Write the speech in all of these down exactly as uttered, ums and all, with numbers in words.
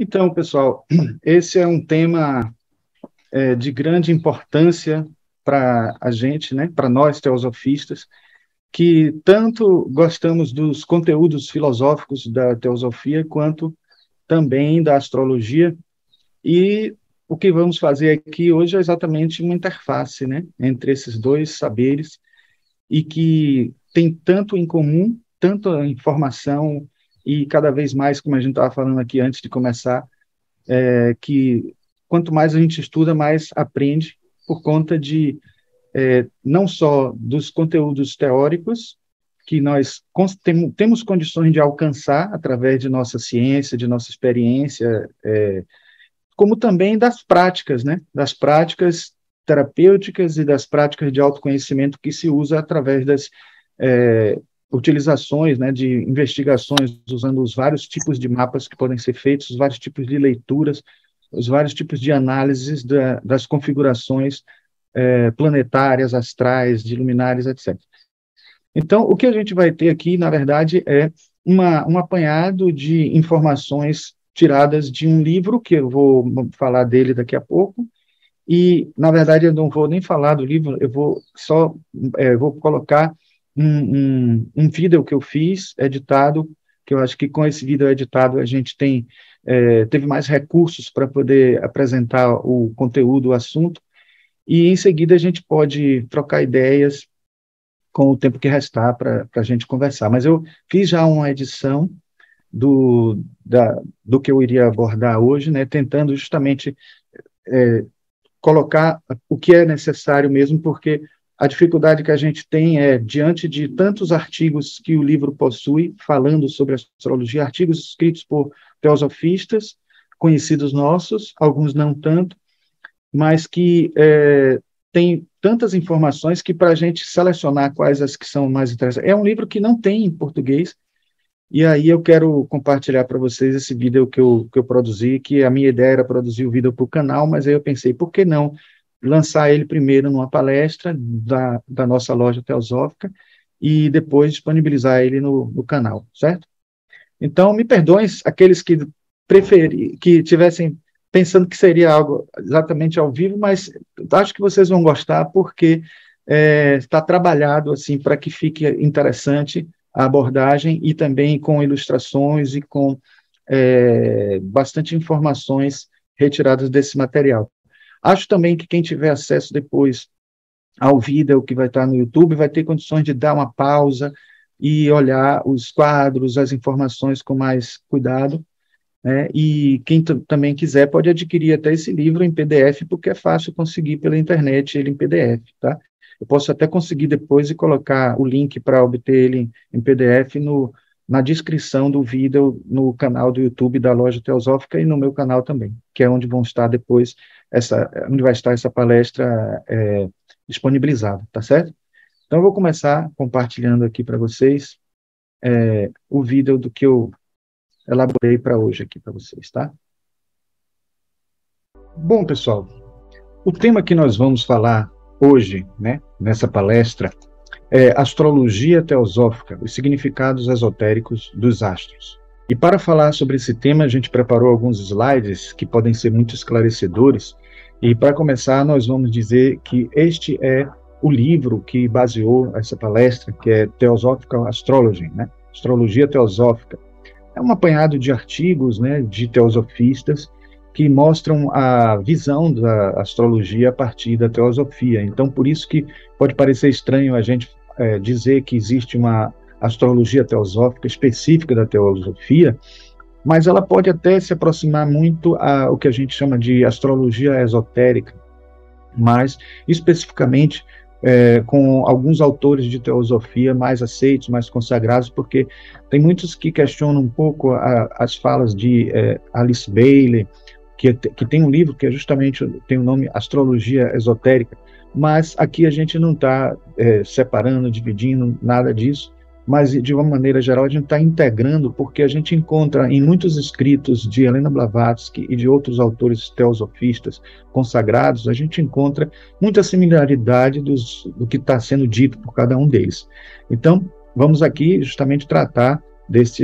Então, pessoal, esse é um tema é, de grande importância para a gente, né, para nós teosofistas, que tanto gostamos dos conteúdos filosóficos da teosofia, quanto também da astrologia. E o que vamos fazer aqui hoje é exatamente uma interface, né, entre esses dois saberes, e que tem tanto em comum, tanta informação, e cada vez mais, como a gente estava falando aqui antes de começar, é que quanto mais a gente estuda, mais aprende, por conta de é, não só dos conteúdos teóricos, que nós tem, temos condições de alcançar através de nossa ciência, de nossa experiência, é, como também das práticas, né? Das práticas terapêuticas e das práticas de autoconhecimento que se usa através das é, utilizações, né, de investigações, usando os vários tipos de mapas que podem ser feitos, os vários tipos de leituras, os vários tipos de análises da, das configurações é, planetárias, astrais, de luminares, etcétera. Então, o que a gente vai ter aqui, na verdade, é uma, um apanhado de informações tiradas de um livro, que eu vou falar dele daqui a pouco, e, na verdade, eu não vou nem falar do livro, eu vou só é, vou colocar um, um, um vídeo que eu fiz, editado, que eu acho que com esse vídeo editado a gente tem, é, teve mais recursos para poder apresentar o conteúdo, o assunto, e em seguida a gente pode trocar ideias com o tempo que restar para a gente conversar. Mas eu fiz já uma edição do, da, do que eu iria abordar hoje, né, tentando justamente é, colocar o que é necessário mesmo, porque a dificuldade que a gente tem é, diante de tantos artigos que o livro possui, falando sobre astrologia, artigos escritos por teosofistas, conhecidos nossos, alguns não tanto, mas que é, tem tantas informações que, para a gente selecionar quais as que são mais interessantes, é um livro que não tem em português, e aí eu quero compartilhar para vocês esse vídeo que eu, que eu produzi, que a minha ideia era produzir o vídeo para o canal, mas aí eu pensei, por que não lançar ele primeiro numa palestra da, da nossa loja teosófica e depois disponibilizar ele no, no canal, certo? Então, me perdoem aqueles que preferi, que tivessem pensando que seria algo exatamente ao vivo, mas acho que vocês vão gostar, porque é, está trabalhado assim para que fique interessante a abordagem, e também com ilustrações e com é, bastante informações retiradas desse material. Acho também que quem tiver acesso depois ao vídeo que vai estar no YouTube vai ter condições de dar uma pausa e olhar os quadros, as informações com mais cuidado, né? E quem também quiser pode adquirir até esse livro em P D F, porque é fácil conseguir pela internet ele em P D F, tá? Eu posso até conseguir depois e colocar o link para obter ele em P D F no, na descrição do vídeo no canal do YouTube da Loja Teosófica e no meu canal também, que é onde vão estar depois, essa, onde vai estar essa palestra é, disponibilizada, tá certo? Então, eu vou começar compartilhando aqui para vocês é, o vídeo do que eu elaborei para hoje aqui para vocês, tá? Bom, pessoal, o tema que nós vamos falar hoje, né, nessa palestra, é astrologia teosófica, os significados esotéricos dos astros. E para falar sobre esse tema, a gente preparou alguns slides que podem ser muito esclarecedores, e para começar, nós vamos dizer que este é o livro que baseou essa palestra, que é Theosophical Astrology, né, Astrologia Teosófica. É um apanhado de artigos, né, de teosofistas, que mostram a visão da astrologia a partir da teosofia. Então, por isso que pode parecer estranho a gente é, dizer que existe uma astrologia teosófica específica da teosofia, mas ela pode até se aproximar muito ao que a gente chama de astrologia esotérica, mas especificamente é, com alguns autores de teosofia mais aceitos, mais consagrados, porque tem muitos que questionam um pouco a, as falas de é, Alice Bailey, que, que tem um livro que é justamente tem o nome Astrologia Esotérica, mas aqui a gente não está é, separando, dividindo, nada disso, mas de uma maneira geral a gente está integrando, porque a gente encontra em muitos escritos de Helena Blavatsky e de outros autores teosofistas consagrados, a gente encontra muita similaridade dos, do que está sendo dito por cada um deles. Então, vamos aqui justamente tratar desses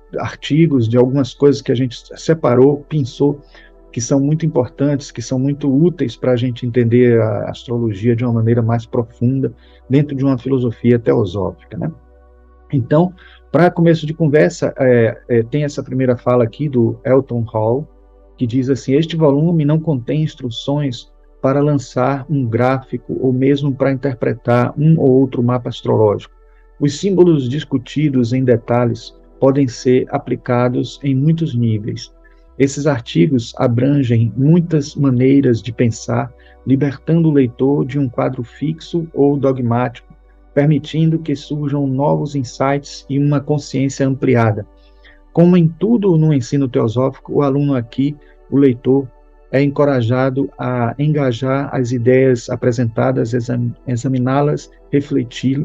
artigos, de algumas coisas que a gente separou, pensou, que são muito importantes, que são muito úteis para a gente entender a astrologia de uma maneira mais profunda, dentro de uma filosofia teosófica, né? Então, para começo de conversa, é, é, tem essa primeira fala aqui do Elton Hall, que diz assim: este volume não contém instruções para lançar um gráfico ou mesmo para interpretar um ou outro mapa astrológico. Os símbolos discutidos em detalhes podem ser aplicados em muitos níveis. Esses artigos abrangem muitas maneiras de pensar, libertando o leitor de um quadro fixo ou dogmático, permitindo que surjam novos insights e uma consciência ampliada. Como em tudo no ensino teosófico, o aluno aqui, o leitor, é encorajado a engajar as ideias apresentadas, exam examiná-las, refletir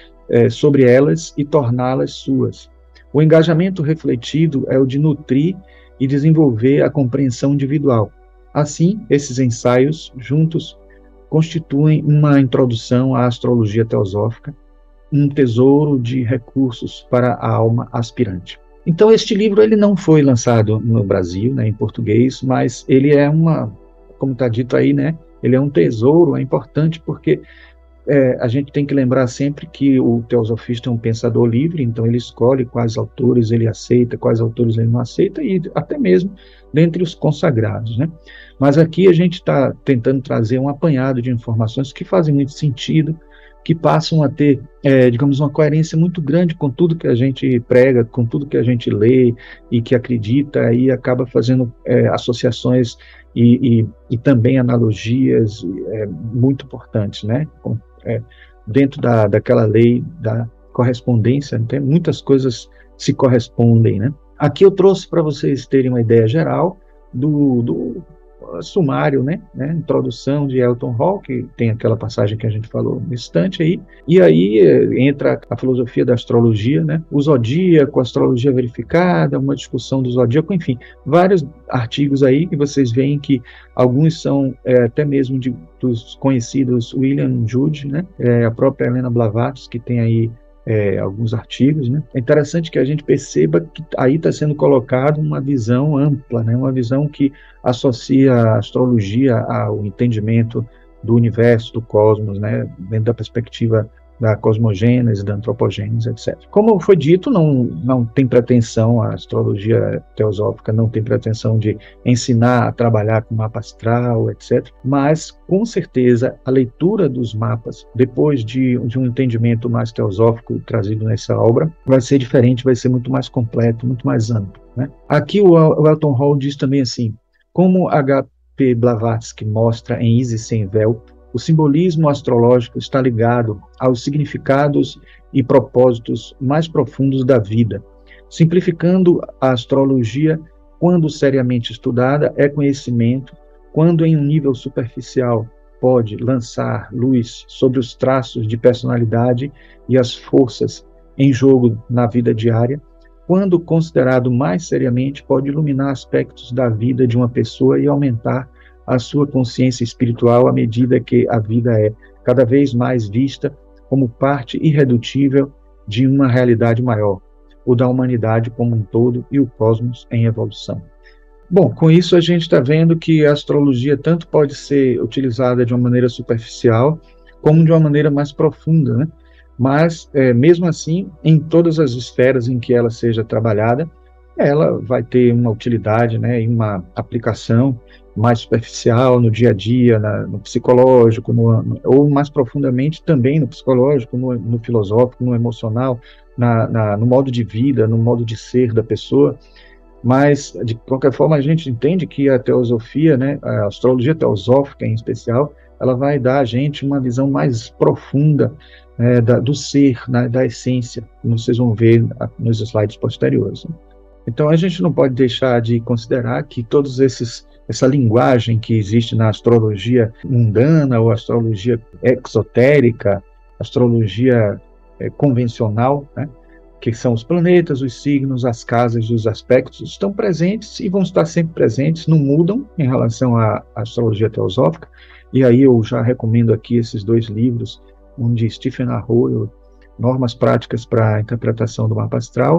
é, sobre elas e torná-las suas. O engajamento refletido é o de nutrir e desenvolver a compreensão individual. Assim, esses ensaios, juntos, constituem uma introdução à astrologia teosófica, um tesouro de recursos para a alma aspirante. Então, este livro ele não foi lançado no Brasil, né, em português, mas ele é uma, como está dito aí, né, ele é um tesouro, é importante porque é, a gente tem que lembrar sempre que o teosofista é um pensador livre, então ele escolhe quais autores ele aceita, quais autores ele não aceita, e até mesmo dentre os consagrados, né? Mas aqui a gente está tentando trazer um apanhado de informações que fazem muito sentido, que passam a ter, é, digamos, uma coerência muito grande com tudo que a gente prega, com tudo que a gente lê e que acredita, e acaba fazendo é, associações e, e, e também analogias é, muito importantes, né? Com, é, dentro da, daquela lei da correspondência, tem muitas coisas se correspondem, né? Aqui eu trouxe para vocês terem uma ideia geral do, do sumário, né, né, introdução de Elton Hall, que tem aquela passagem que a gente falou no instante aí, e aí entra a filosofia da astrologia, né, o zodíaco, a astrologia verificada, uma discussão do zodíaco, enfim, vários artigos aí que vocês veem que alguns são é, até mesmo de, dos conhecidos William Jude, né, é, a própria Helena Blavatsky, que tem aí É, alguns artigos, né? É interessante que a gente perceba que aí está sendo colocado uma visão ampla, né? Uma visão que associa a astrologia ao entendimento do universo, do cosmos, né? Dentro da perspectiva da cosmogênese, da antropogênese, etcétera. Como foi dito, não, não tem pretensão, a astrologia teosófica não tem pretensão de ensinar a trabalhar com mapa astral, etcétera. Mas, com certeza, a leitura dos mapas, depois de, de um entendimento mais teosófico trazido nessa obra, vai ser diferente, vai ser muito mais completo, muito mais amplo, né? Aqui o, o Elton Hall diz também assim: como H P Blavatsky mostra em Isis Sem Véu, o simbolismo astrológico está ligado aos significados e propósitos mais profundos da vida. Simplificando, a astrologia, quando seriamente estudada, é conhecimento, quando em um nível superficial pode lançar luz sobre os traços de personalidade e as forças em jogo na vida diária, quando considerado mais seriamente, pode iluminar aspectos da vida de uma pessoa e aumentar a sua consciência espiritual à medida que a vida é cada vez mais vista como parte irredutível de uma realidade maior, o da humanidade como um todo e o cosmos em evolução. Bom, com isso a gente está vendo que a astrologia tanto pode ser utilizada de uma maneira superficial, como de uma maneira mais profunda, né? Mas, é, mesmo assim, em todas as esferas em que ela seja trabalhada, ela vai ter uma utilidade, né, e uma aplicação mais superficial no dia a dia, na, no psicológico, no, no, ou mais profundamente também no psicológico, no, no filosófico, no emocional, na, na, no modo de vida, no modo de ser da pessoa. Mas, de qualquer forma, a gente entende que a teosofia, né, a astrologia teosófica em especial, ela vai dar a gente uma visão mais profunda é, da, do ser, né, da essência, como vocês vão ver nos slides posteriores. Então, a gente não pode deixar de considerar que todos esses essa linguagem que existe na astrologia mundana ou astrologia exotérica, astrologia é, convencional, né, que são os planetas, os signos, as casas e os aspectos, estão presentes e vão estar sempre presentes, não mudam em relação à astrologia teosófica. E aí eu já recomendo aqui esses dois livros, um de Stephen Arroyo, Normas Práticas para a Interpretação do Mapa Astral,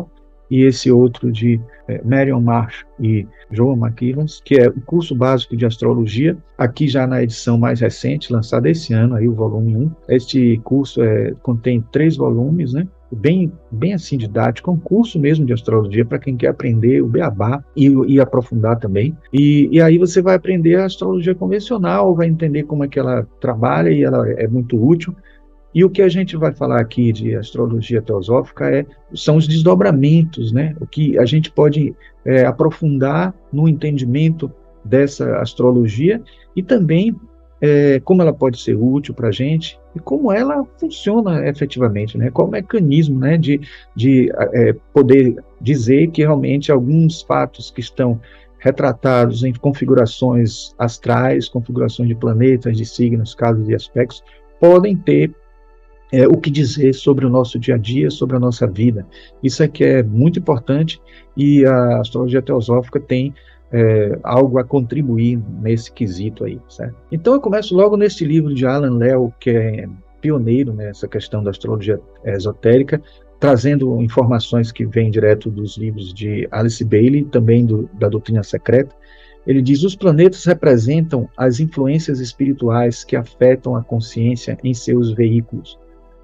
e esse outro de é, Marion Marsh e Joan McEvans, que é o curso básico de astrologia, aqui já na edição mais recente, lançada esse ano, aí o volume um. Este curso é, contém três volumes, né? Bem, bem assim didático, é um curso mesmo de astrologia para quem quer aprender o beabá e, e aprofundar também. E, e aí você vai aprender a astrologia convencional, vai entender como é que ela trabalha e ela é muito útil. E o que a gente vai falar aqui de astrologia teosófica é, são os desdobramentos, né? O que a gente pode é, aprofundar no entendimento dessa astrologia e também é, como ela pode ser útil para a gente e como ela funciona efetivamente, né? Qual o mecanismo, né, de, de é, poder dizer que realmente alguns fatos que estão retratados em configurações astrais, configurações de planetas, de signos, casos e aspectos, podem ter É, o que dizer sobre o nosso dia a dia, sobre a nossa vida. Isso é que é muito importante e a astrologia teosófica tem é, algo a contribuir nesse quesito aí, certo? Então eu começo logo nesse livro de Alan Lee, que é pioneiro nessa questão da astrologia esotérica, trazendo informações que vêm direto dos livros de Alice Bailey, também do, da Doutrina Secreta. Ele diz: os planetas representam as influências espirituais que afetam a consciência em seus veículos.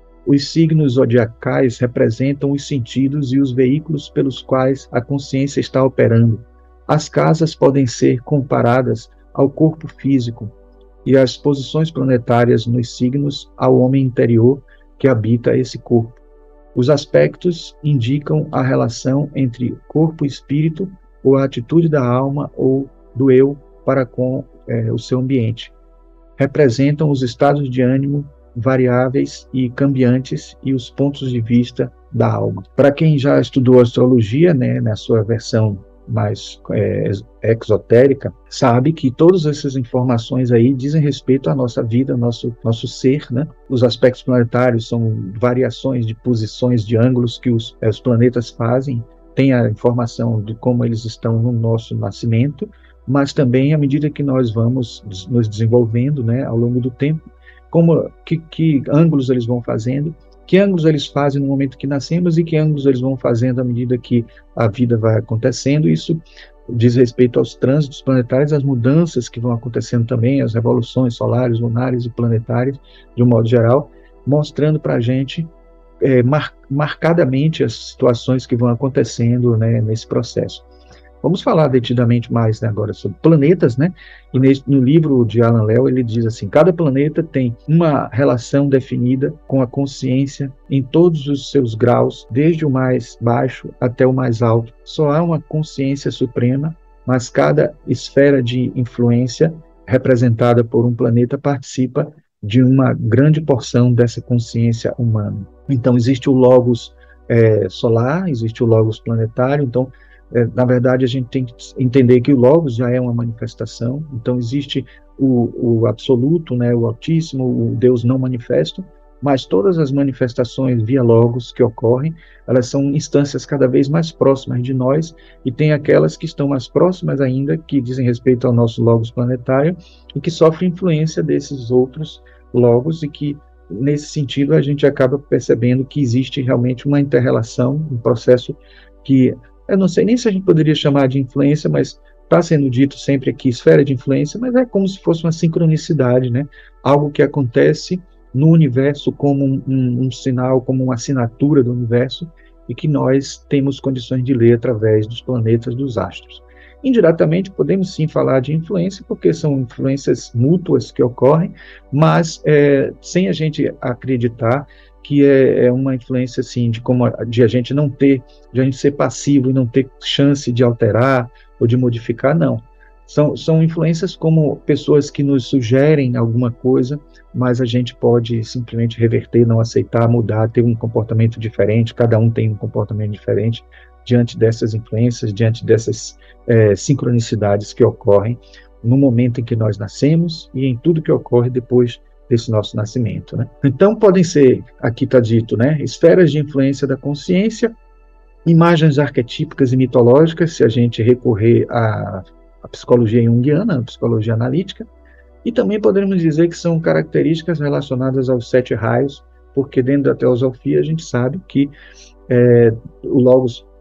Os signos zodiacais representam os sentidos e os veículos pelos quais a consciência está operando. As casas podem ser comparadas ao corpo físico e as posições planetárias nos signos ao homem interior que habita esse corpo. Os aspectos indicam a relação entre corpo e espírito, ou a atitude da alma ou do eu para com é, o seu ambiente. Representam os estados de ânimo variáveis e cambiantes e os pontos de vista da alma. Para quem já estudou astrologia, né, na sua versão mais é, exotérica, sabe que todas essas informações aí dizem respeito à nossa vida, nosso, nosso ser, né? Os aspectos planetários são variações de posições de ângulos que os, é, os planetas fazem, tem a informação de como eles estão no nosso nascimento, mas também à medida que nós vamos nos desenvolvendo, né, ao longo do tempo, como, que, que ângulos eles vão fazendo, que ângulos eles fazem no momento que nascemos e que ângulos eles vão fazendo à medida que a vida vai acontecendo. Isso diz respeito aos trânsitos planetários, às mudanças que vão acontecendo também, as revoluções solares, lunares e planetárias, de um modo geral, mostrando para a gente é, mar, marcadamente as situações que vão acontecendo, né, nesse processo. Vamos falar detidamente mais, né, agora sobre planetas, né? E nesse, no livro de Alan Lee, ele diz assim: cada planeta tem uma relação definida com a consciência em todos os seus graus, desde o mais baixo até o mais alto. Só há uma consciência suprema, mas cada esfera de influência representada por um planeta participa de uma grande porção dessa consciência humana. Então, existe o logos é, solar, existe o logos planetário. Então, É, na verdade, a gente tem que entender que o Logos já é uma manifestação, então existe o, o absoluto, né, o altíssimo, o Deus não manifesto, mas todas as manifestações via Logos que ocorrem, elas são instâncias cada vez mais próximas de nós, e tem aquelas que estão mais próximas ainda, que dizem respeito ao nosso Logos planetário, e que sofrem influência desses outros Logos, e que, nesse sentido, a gente acaba percebendo que existe realmente uma inter-relação, um processo que eu não sei nem se a gente poderia chamar de influência, mas está sendo dito sempre aqui esfera de influência, mas é como se fosse uma sincronicidade, né? Algo que acontece no universo como um, um, um sinal, como uma assinatura do universo, e que nós temos condições de ler através dos planetas, dos astros. Indiretamente, podemos sim falar de influência, porque são influências mútuas que ocorrem, mas é, sem a gente acreditar que é, é uma influência assim de como a, de a gente não ter, de a gente ser passivo e não ter chance de alterar ou de modificar, não. São, são influências como pessoas que nos sugerem alguma coisa, mas a gente pode simplesmente reverter, não aceitar, mudar, ter um comportamento diferente, cada um tem um comportamento diferente diante dessas influências, diante dessas é, sincronicidades que ocorrem no momento em que nós nascemos e em tudo que ocorre depois desse nosso nascimento, né? Então, podem ser, aqui está dito, né, esferas de influência da consciência, imagens arquetípicas e mitológicas, se a gente recorrer à, à psicologia junguiana, à psicologia analítica, e também poderíamos dizer que são características relacionadas aos sete raios, porque dentro da teosofia a gente sabe que é, o Logos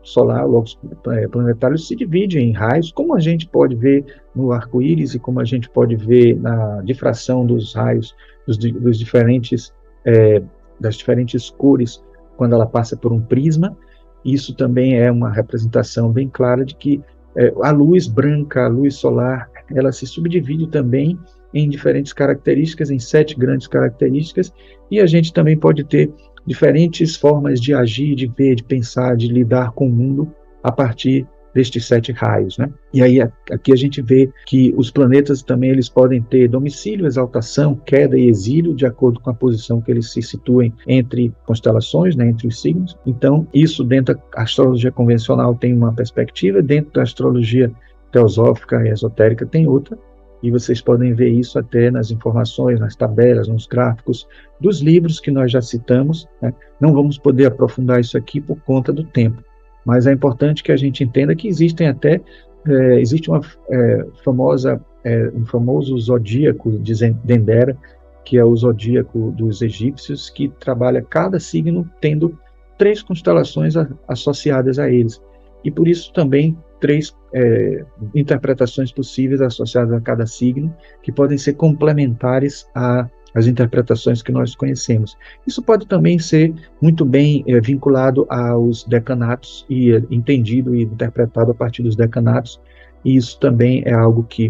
solar, o locus planetário, se divide em raios, como a gente pode ver no arco-íris e como a gente pode ver na difração dos raios, dos, dos diferentes, é, das diferentes cores, quando ela passa por um prisma. Isso também é uma representação bem clara de que é, a luz branca, a luz solar, ela se subdivide também em diferentes características, em sete grandes características, e a gente também pode ter diferentes formas de agir, de ver, de pensar, de lidar com o mundo a partir destes sete raios, né? E aí aqui a gente vê que os planetas também eles podem ter domicílio, exaltação, queda e exílio, de acordo com a posição que eles se situem entre constelações, né, entre os signos. Então, isso dentro da astrologia convencional tem uma perspectiva, dentro da astrologia teosófica e esotérica tem outra, e vocês podem ver isso até nas informações, nas tabelas, nos gráficos dos livros que nós já citamos, né? Não vamos poder aprofundar isso aqui por conta do tempo, mas é importante que a gente entenda que existem até, é, existe uma é, famosa, é, um famoso zodíaco de Dendera, que é o zodíaco dos egípcios, que trabalha cada signo tendo três constelações a, associadas a eles, e por isso também três é, interpretações possíveis associadas a cada signo, que podem ser complementares às interpretações que nós conhecemos. Isso pode também ser muito bem é, vinculado aos decanatos e é, entendido e interpretado a partir dos decanatos, e isso também é algo que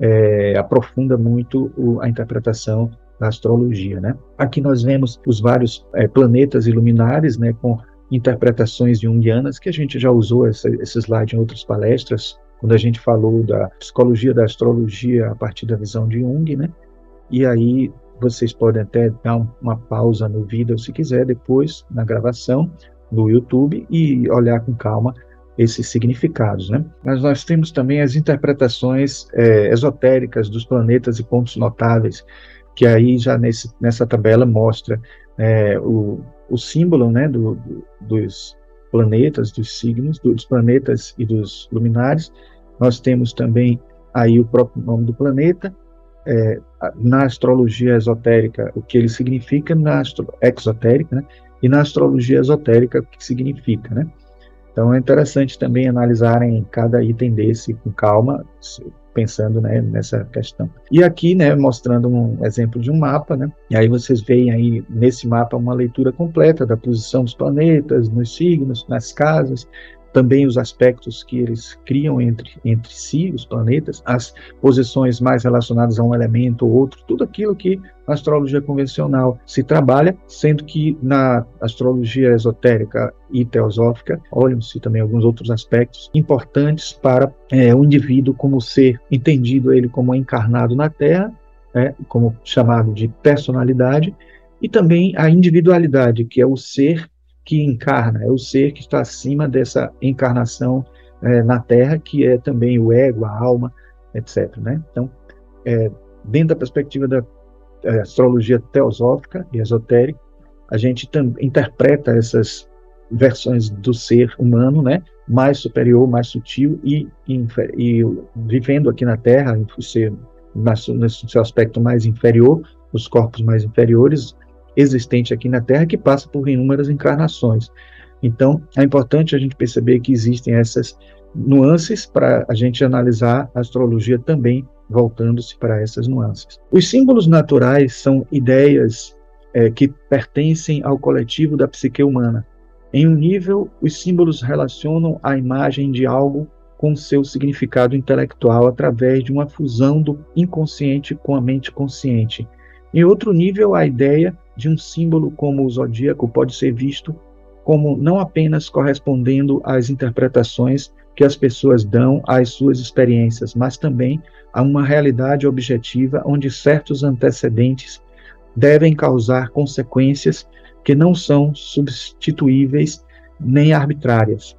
é, aprofunda muito o, a interpretação da astrologia, né? Aqui nós vemos os vários é, planetas e luminares, né, com interpretações junguianas, que a gente já usou essa, esse slide em outras palestras, quando a gente falou da psicologia da astrologia a partir da visão de Jung, né? E aí vocês podem até dar um, uma pausa no vídeo, se quiser, depois, na gravação, no YouTube, e olhar com calma esses significados, né? Mas nós temos também as interpretações é, esotéricas dos planetas e pontos notáveis, que aí já nesse, nessa tabela mostra é, o o símbolo, né, do, do, dos planetas, dos signos, dos planetas e dos luminares. Nós temos também aí o próprio nome do planeta, é, na astrologia esotérica, o que ele significa, na astro, exotérica, né, e na astrologia esotérica, o que significa, né? Então é interessante também analisarem cada item desse com calma, pensando, né, nessa questão. E aqui, né, mostrando um exemplo de um mapa, né, e aí vocês veem aí nesse mapa uma leitura completa da posição dos planetas, nos signos, nas casas, também os aspectos que eles criam entre, entre si, os planetas, as posições mais relacionadas a um elemento ou outro, tudo aquilo que na astrologia convencional se trabalha, sendo que na astrologia esotérica e teosófica, olham-se também alguns outros aspectos importantes para é, o indivíduo como ser entendido ele como encarnado na Terra, é, como chamado de personalidade, e também a individualidade, que é o ser que encarna, é o ser que está acima dessa encarnação é, na Terra, que é também o ego, a alma, etcétera, né? Então, é, dentro da perspectiva da é, astrologia teosófica e esotérica, a gente interpreta essas versões do ser humano, né, mais superior, mais sutil e, e, e vivendo aqui na Terra, ser, nesse seu aspecto mais inferior, os corpos mais inferiores, existente aqui na Terra, que passa por inúmeras encarnações. Então, é importante a gente perceber que existem essas nuances para a gente analisar a astrologia também, voltando-se para essas nuances. Os símbolos naturais são ideias é, que pertencem ao coletivo da psique humana. Em um nível, os símbolos relacionam a imagem de algo com seu significado intelectual através de uma fusão do inconsciente com a mente consciente. Em outro nível, a ideia de um símbolo como o zodíaco pode ser visto como não apenas correspondendo às interpretações que as pessoas dão às suas experiências, mas também a uma realidade objetiva onde certos antecedentes devem causar consequências que não são substituíveis nem arbitrárias.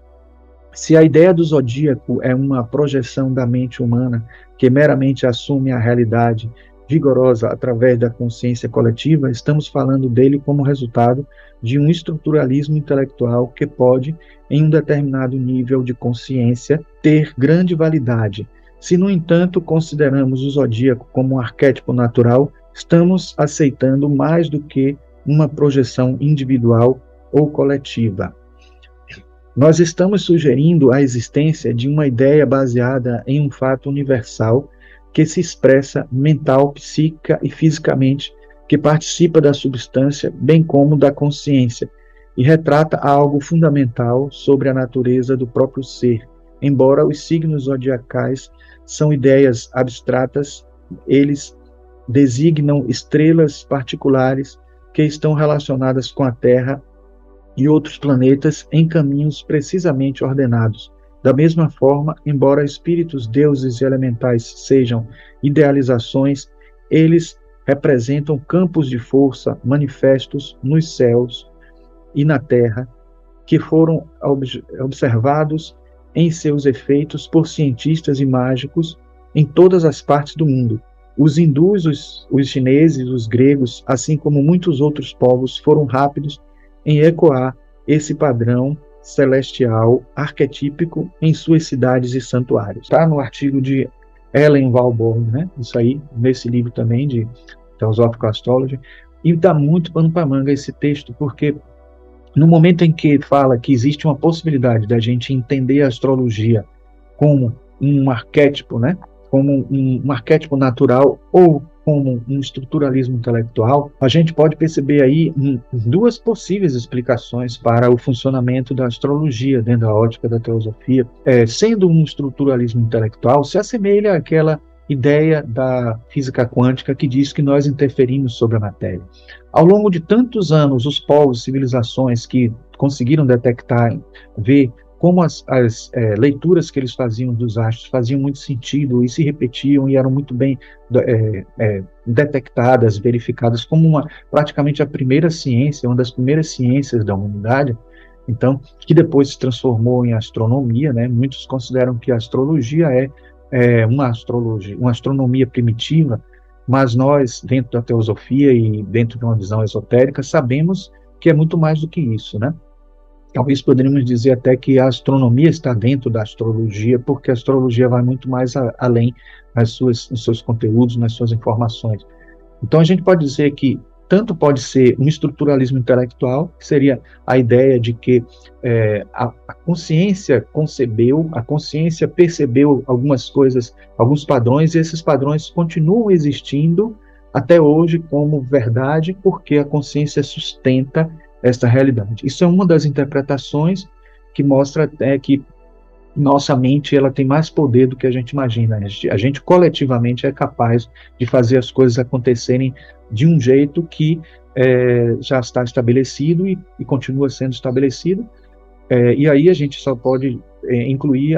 Se a ideia do zodíaco é uma projeção da mente humana que meramente assume a realidade vigorosa através da consciência coletiva, estamos falando dele como resultado de um estruturalismo intelectual que pode, em um determinado nível de consciência, ter grande validade. Se, no entanto, consideramos o zodíaco como um arquétipo natural, estamos aceitando mais do que uma projeção individual ou coletiva. nós estamos sugerindo a existência de uma ideia baseada em um fato universal que se expressa mental, psíquica e fisicamente, que participa da substância, bem como da consciência, e retrata algo fundamental sobre a natureza do próprio ser. Embora os signos zodiacais são ideias abstratas, eles designam estrelas particulares que estão relacionadas com a Terra e outros planetas em caminhos precisamente ordenados. Da mesma forma, embora espíritos, deuses e elementais sejam idealizações, eles representam campos de força manifestos nos céus e na Terra, que foram ob- observados em seus efeitos por cientistas e mágicos em todas as partes do mundo. Os hindus, os, os chineses, os gregos, assim como muitos outros povos, foram rápidos em ecoar esse padrão celestial arquetípico em suas cidades e santuários. Está no artigo de Ellen Walborn, né? Isso aí, nesse livro também, de Theosophical Astrology, e dá muito pano para manga esse texto, porque no momento em que fala que existe uma possibilidade da gente entender a astrologia como um arquétipo, né? Como um, um arquétipo natural ou como um estruturalismo intelectual, a gente pode perceber aí um, duas possíveis explicações para o funcionamento da astrologia dentro da ótica da teosofia. É, sendo um estruturalismo intelectual, se assemelha àquela ideia da física quântica que diz que nós interferimos sobre a matéria. Ao longo de tantos anos, os povos, civilizações que conseguiram detectar, ver como as, as é, leituras que eles faziam dos astros faziam muito sentido e se repetiam e eram muito bem é, é, detectadas, verificadas como uma, praticamente a primeira ciência, uma das primeiras ciências da humanidade, então, que depois se transformou em astronomia, né? Muitos consideram que a astrologia é, é uma astrologia, uma astronomia primitiva, mas nós, dentro da teosofia e dentro de uma visão esotérica, sabemos que é muito mais do que isso, né? Talvez poderíamos dizer até que a astronomia está dentro da astrologia, porque a astrologia vai muito mais a, além nas suas, nos seus conteúdos, nas suas informações. Então a gente pode dizer que tanto pode ser um estruturalismo intelectual, que seria a ideia de que é, a, a consciência concebeu, a consciência percebeu algumas coisas, alguns padrões, e esses padrões continuam existindo até hoje como verdade, porque a consciência sustenta esta realidade. Isso é uma das interpretações que mostra até que nossa mente ela tem mais poder do que a gente imagina. A gente, a gente coletivamente é capaz de fazer as coisas acontecerem de um jeito que é, já está estabelecido e, e continua sendo estabelecido. É, e aí a gente só pode é, incluir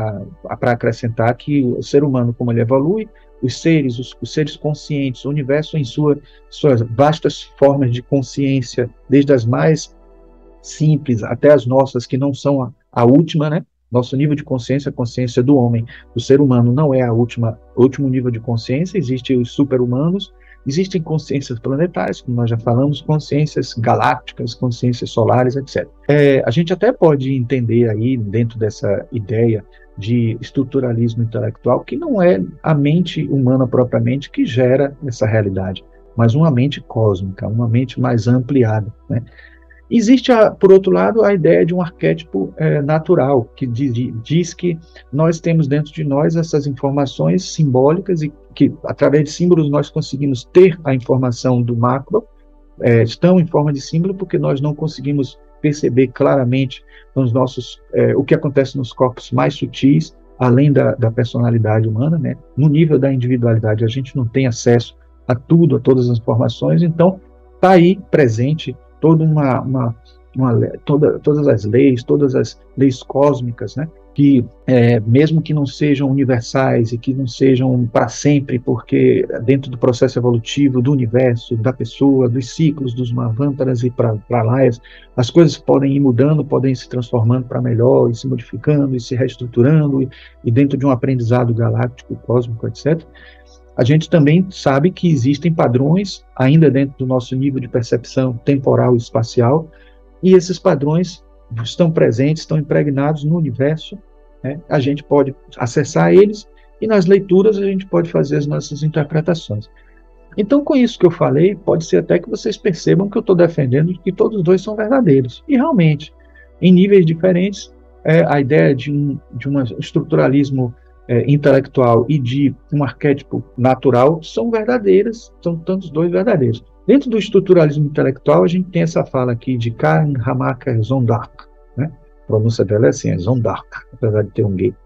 para acrescentar que o ser humano, como ele evolui, os seres, os, os seres conscientes, o universo em sua, suas vastas formas de consciência, desde as mais simples até as nossas, que não são a, a última, né? Nosso nível de consciência, a consciência do homem, do ser humano, não é a última, o último nível de consciência. Existem os super-humanos, existem consciências planetárias, como nós já falamos, consciências galácticas, consciências solares, etcétera. É, a gente até pode entender aí, dentro dessa ideia de estruturalismo intelectual, que não é a mente humana propriamente que gera essa realidade, mas uma mente cósmica, uma mente mais ampliada, né? Existe, a, por outro lado, a ideia de um arquétipo é, natural, que diz, diz que nós temos dentro de nós essas informações simbólicas e que, através de símbolos, nós conseguimos ter a informação do macro, é, estão em forma de símbolo, porque nós não conseguimos perceber claramente nos nossos, é, o que acontece nos corpos mais sutis, além da, da personalidade humana, né? No nível da individualidade, a gente não tem acesso a tudo, a todas as informações, então está aí presente toda uma, uma, uma toda, todas as leis, todas as leis cósmicas, né, que é, mesmo que não sejam universais e que não sejam para sempre, porque dentro do processo evolutivo do universo, da pessoa, dos ciclos, dos Manvantaras e Pralayas, as coisas podem ir mudando, podem ir se transformando para melhor, e se modificando, e se reestruturando, e, e dentro de um aprendizado galáctico, cósmico, etcétera, a gente também sabe que existem padrões ainda dentro do nosso nível de percepção temporal e espacial, e esses padrões estão presentes, estão impregnados no universo, né? A gente pode acessar eles, e nas leituras a gente pode fazer as nossas interpretações. Então, com isso que eu falei, pode ser até que vocês percebam que eu estou defendendo que todos os dois são verdadeiros, e realmente, em níveis diferentes. É, a ideia de um, de um estruturalismo é, intelectual e de um arquétipo natural são verdadeiras, são tantos dois verdadeiros. Dentro do estruturalismo intelectual, a gente tem essa fala aqui de Karen Hamaker Zondark, né? A pronúncia dela é assim, é Zondark, apesar de ter um gay.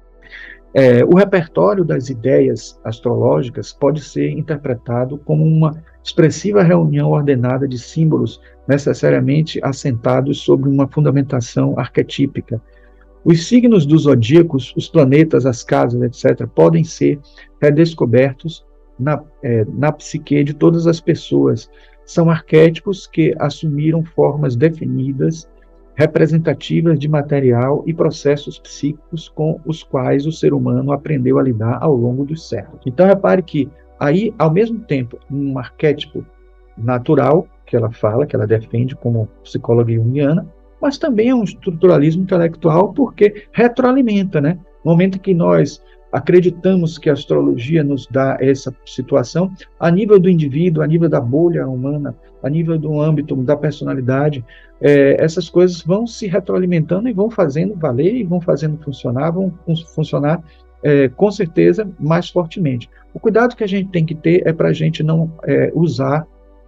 É, o repertório das ideias astrológicas pode ser interpretado como uma expressiva reunião ordenada de símbolos necessariamente assentados sobre uma fundamentação arquetípica. Os signos dos zodíacos, os planetas, as casas, etcétera, podem ser redescobertos na, é, na psique de todas as pessoas. São arquétipos que assumiram formas definidas, representativas de material e processos psíquicos com os quais o ser humano aprendeu a lidar ao longo dos séculos. Então, repare que aí, ao mesmo tempo, um arquétipo natural, que ela fala, que ela defende como psicóloga junguiana, mas também é um estruturalismo intelectual porque retroalimenta, né? No momento que nós acreditamos que a astrologia nos dá essa situação, a nível do indivíduo, a nível da bolha humana, a nível do âmbito da personalidade, é, essas coisas vão se retroalimentando e vão fazendo valer e vão fazendo funcionar, vão funcionar é, com certeza mais fortemente. O cuidado que a gente tem que ter é para a gente não é, usar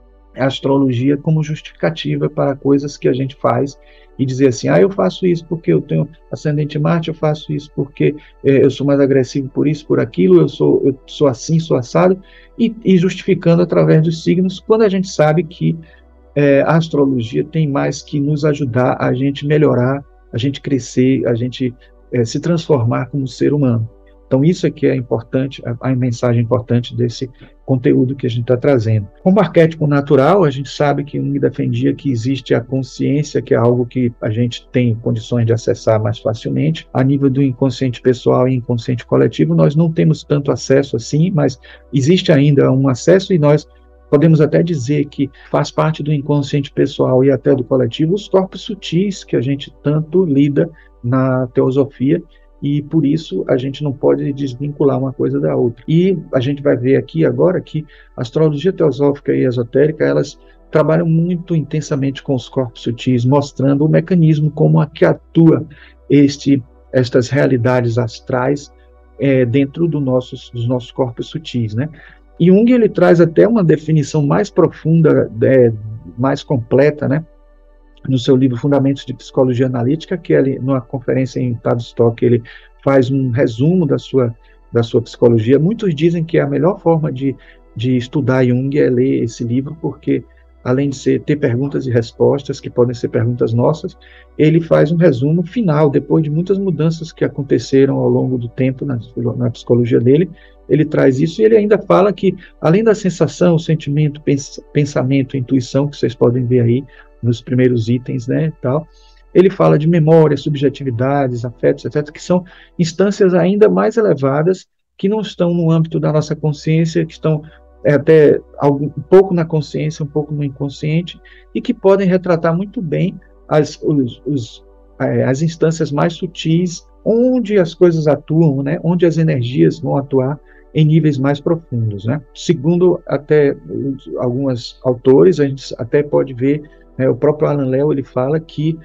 a astrologia como justificativa para coisas que a gente faz e dizer assim, ah, eu faço isso porque eu tenho ascendente em Marte, eu faço isso porque eh, eu sou mais agressivo por isso, por aquilo, eu sou, eu sou assim, sou assado, e, e justificando através dos signos, quando a gente sabe que eh, a astrologia tem mais que nos ajudar a gente melhorar, a gente crescer, a gente eh, se transformar como ser humano. Então, isso aqui é importante, a, a mensagem importante desse conteúdo que a gente está trazendo. Como arquétipo natural, a gente sabe que Jung defendia que existe a consciência, que é algo que a gente tem condições de acessar mais facilmente. A nível do inconsciente pessoal e inconsciente coletivo, nós não temos tanto acesso assim, mas existe ainda um acesso e nós podemos até dizer que faz parte do inconsciente pessoal e até do coletivo os corpos sutis que a gente tanto lida na teosofia, e por isso a gente não pode desvincular uma coisa da outra. E a gente vai ver aqui agora que a astrologia teosófica e esotérica, elas trabalham muito intensamente com os corpos sutis, mostrando o mecanismo como é que atua este, estas realidades astrais é, dentro do nossos, dos nossos corpos sutis, né? E Jung, ele traz até uma definição mais profunda, é, mais completa, né? No seu livro Fundamentos de Psicologia Analítica, que ele, numa conferência em Tavistock, ele faz um resumo da sua, da sua psicologia. Muitos dizem que a melhor forma de, de estudar Jung é ler esse livro, porque, além de ser, ter perguntas e respostas, que podem ser perguntas nossas, ele faz um resumo final, depois de muitas mudanças que aconteceram ao longo do tempo na, na psicologia dele. Ele traz isso e ele ainda fala que, além da sensação, sentimento, pens, pensamento, intuição, que vocês podem ver aí, nos primeiros itens, né, tal, ele fala de memória, subjetividades, afetos, etcétera, que são instâncias ainda mais elevadas, que não estão no âmbito da nossa consciência, que estão é, até algum, um pouco na consciência, um pouco no inconsciente, e que podem retratar muito bem as, os, os, é, as instâncias mais sutis, onde as coisas atuam, né, onde as energias vão atuar em níveis mais profundos, né. Segundo até alguns autores, a gente até pode ver, É, o próprio Alan Léo, ele fala que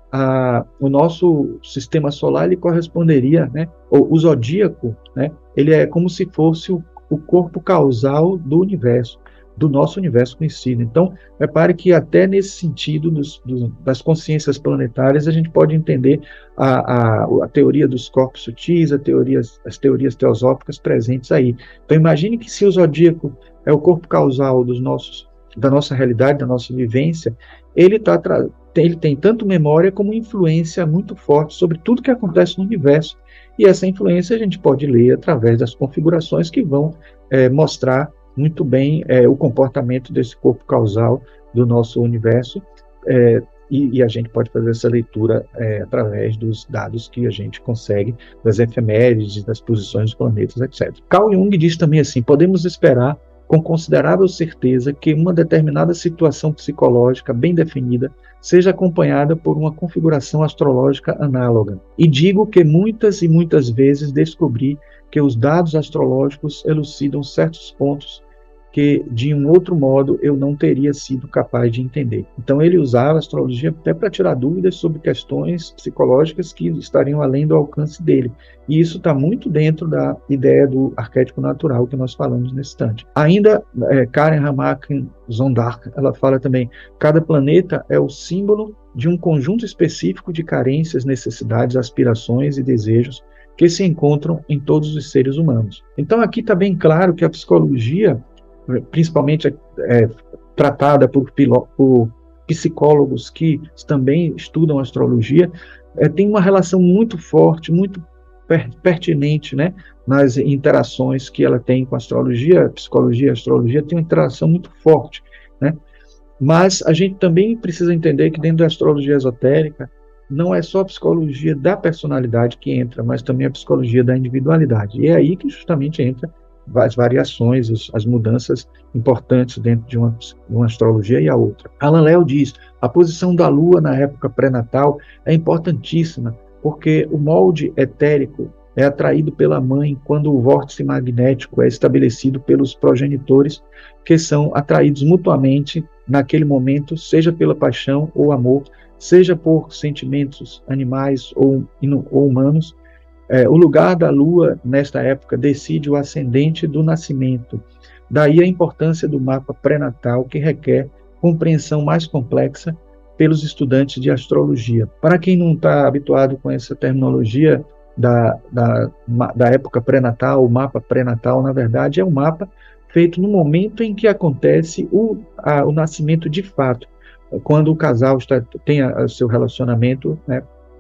a, o nosso sistema solar, ele corresponderia, né, o, o zodíaco, né, ele é como se fosse o, o corpo causal do universo, do nosso universo conhecido. Então, repare que até nesse sentido dos, dos, das consciências planetárias, a gente pode entender a, a, a teoria dos corpos sutis, a teoria, as teorias teosóficas presentes aí. Então, imagine que se o zodíaco é o corpo causal dos nossos, da nossa realidade, da nossa vivência, ele, tá, ele tem tanto memória como influência muito forte sobre tudo que acontece no universo. E essa influência a gente pode ler através das configurações que vão é, mostrar muito bem é, o comportamento desse corpo causal do nosso universo, é, e, e a gente pode fazer essa leitura é, através dos dados que a gente consegue, das efemérides, das posições dos planetas, etcétera. Carl Jung diz também assim, podemos esperar com considerável certeza que uma determinada situação psicológica bem definida seja acompanhada por uma configuração astrológica análoga. E digo que muitas e muitas vezes descobri que os dados astrológicos elucidam certos pontos que de um outro modo eu não teria sido capaz de entender. Então ele usava a astrologia até para tirar dúvidas sobre questões psicológicas que estariam além do alcance dele. E isso está muito dentro da ideia do arquétipo natural que nós falamos nesse instante. Ainda, é, Karen Ramakan Zondark, ela fala também, cada planeta é o símbolo de um conjunto específico de carências, necessidades, aspirações e desejos que se encontram em todos os seres humanos. Então aqui está bem claro que a psicologia, principalmente é, tratada por, por psicólogos que também estudam astrologia, é, tem uma relação muito forte, muito per pertinente, né, nas interações que ela tem com a astrologia. A psicologia e a astrologia tem uma interação muito forte, né? Mas a gente também precisa entender que dentro da astrologia esotérica não é só a psicologia da personalidade que entra, mas também a psicologia da individualidade. E é aí que justamente entra as variações, as mudanças importantes dentro de uma, de uma astrologia e a outra. Alan Léo diz, a posição da Lua na época pré-natal é importantíssima, porque o molde etérico é atraído pela mãe quando o vórtice magnético é estabelecido pelos progenitores, que são atraídos mutuamente naquele momento, seja pela paixão ou amor, seja por sentimentos animais ou, ou humanos. É, o lugar da Lua, nesta época, decide o ascendente do nascimento. Daí a importância do mapa pré-natal, que requer compreensão mais complexa pelos estudantes de astrologia. Para quem não está habituado com essa terminologia da, da, da época pré-natal, o mapa pré-natal, na verdade, é um mapa feito no momento em que acontece o, a, o nascimento de fato, quando o casal está, tem o seu relacionamento, né,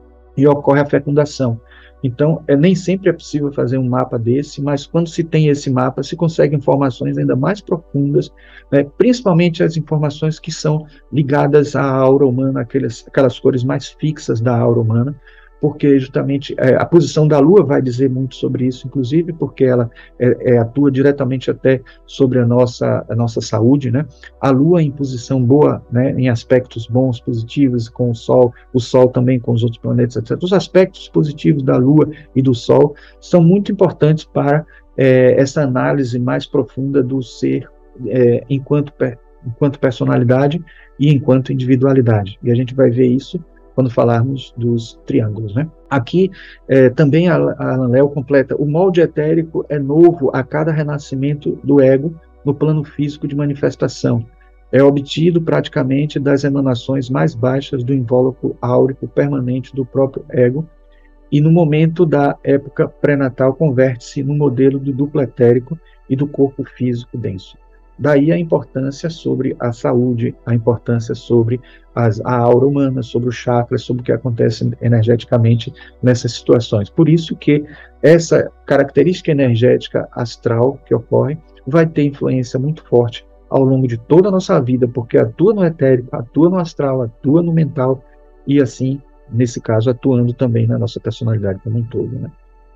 e ocorre a fecundação. Então, é, nem sempre é possível fazer um mapa desse, mas quando se tem esse mapa, se consegue informações ainda mais profundas, né, principalmente as informações que são ligadas à aura humana, aquelas, aquelas cores mais fixas da aura humana, porque justamente é, a posição da Lua vai dizer muito sobre isso, inclusive porque ela é, é, atua diretamente até sobre a nossa, a nossa saúde, né? A Lua em posição boa, né, em aspectos bons, positivos, com o Sol, o Sol também com os outros planetas, etcétera. Os aspectos positivos da Lua e do Sol são muito importantes para é, essa análise mais profunda do ser é, enquanto, enquanto personalidade e enquanto individualidade. E a gente vai ver isso quando falarmos dos triângulos, né? Aqui, é, também a Alan Léo completa, o molde etérico é novo a cada renascimento do ego no plano físico de manifestação. É obtido praticamente das emanações mais baixas do invólucro áurico permanente do próprio ego, e no momento da época pré-natal converte-se no modelo do duplo etérico e do corpo físico denso. Daí a importância sobre a saúde, a importância sobre as, a aura humana, sobre os chakras, sobre o que acontece energeticamente nessas situações. Por isso que essa característica energética astral que ocorre vai ter influência muito forte ao longo de toda a nossa vida, porque atua no etérico, atua no astral, atua no mental e assim, nesse caso, atuando também na nossa personalidade como um todo, né?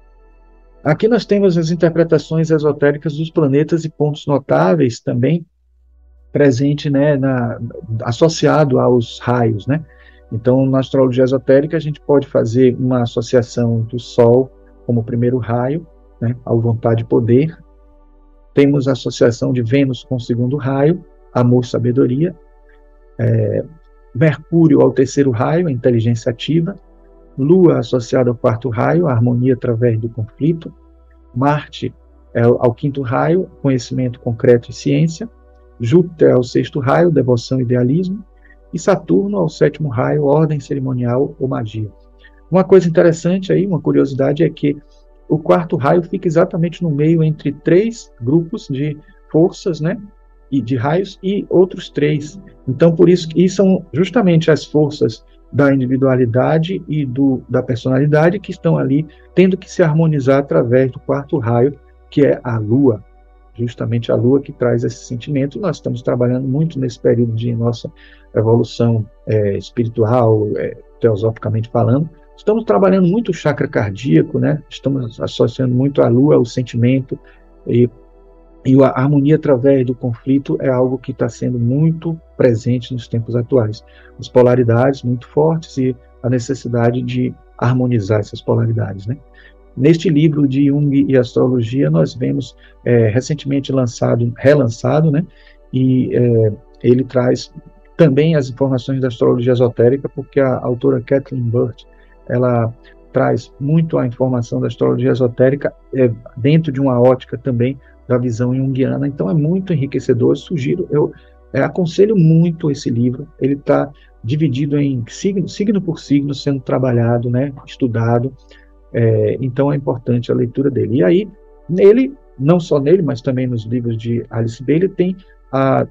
Aqui nós temos as interpretações esotéricas dos planetas e pontos notáveis também presente, né, na, associado aos raios, né? Então, na astrologia esotérica, a gente pode fazer uma associação do Sol como primeiro raio, né, ao vontade e poder. Temos a associação de Vênus com o segundo raio, amor e sabedoria. É, Mercúrio ao terceiro raio, a inteligência ativa. Lua associada ao quarto raio, a harmonia através do conflito. Marte é ao quinto raio, conhecimento concreto e ciência. Júpiter ao sexto raio, devoção e idealismo. E Saturno ao sétimo raio, ordem cerimonial ou magia. Uma coisa interessante aí, uma curiosidade, é que o quarto raio fica exatamente no meio entre três grupos de forças, né, e de raios e outros três. Então, por isso que são justamente as forças da individualidade e do, da personalidade que estão ali tendo que se harmonizar através do quarto raio, que é a Lua. Justamente a Lua que traz esse sentimento. Nós estamos trabalhando muito nesse período de nossa evolução é, espiritual, é, teosoficamente falando. Estamos trabalhando muito o chakra cardíaco, né? Estamos associando muito a Lua ao sentimento, e, e a harmonia através do conflito é algo que está sendo muito presente nos tempos atuais. As polaridades muito fortes e a necessidade de harmonizar essas polaridades, né? neste livro de Jung e Astrologia, nós vemos é, recentemente lançado, relançado, né, e é, ele traz também as informações da astrologia esotérica, porque a autora Kathleen Burt, ela traz muito a informação da astrologia esotérica é, dentro de uma ótica também da visão junguiana, então é muito enriquecedor. Eu sugiro, eu é, aconselho muito esse livro. Ele está dividido em signo, signo por signo, sendo trabalhado, né, estudado, é, então é importante a leitura dele. E aí, nele, não só nele, mas também nos livros de Alice Bailey, tem a,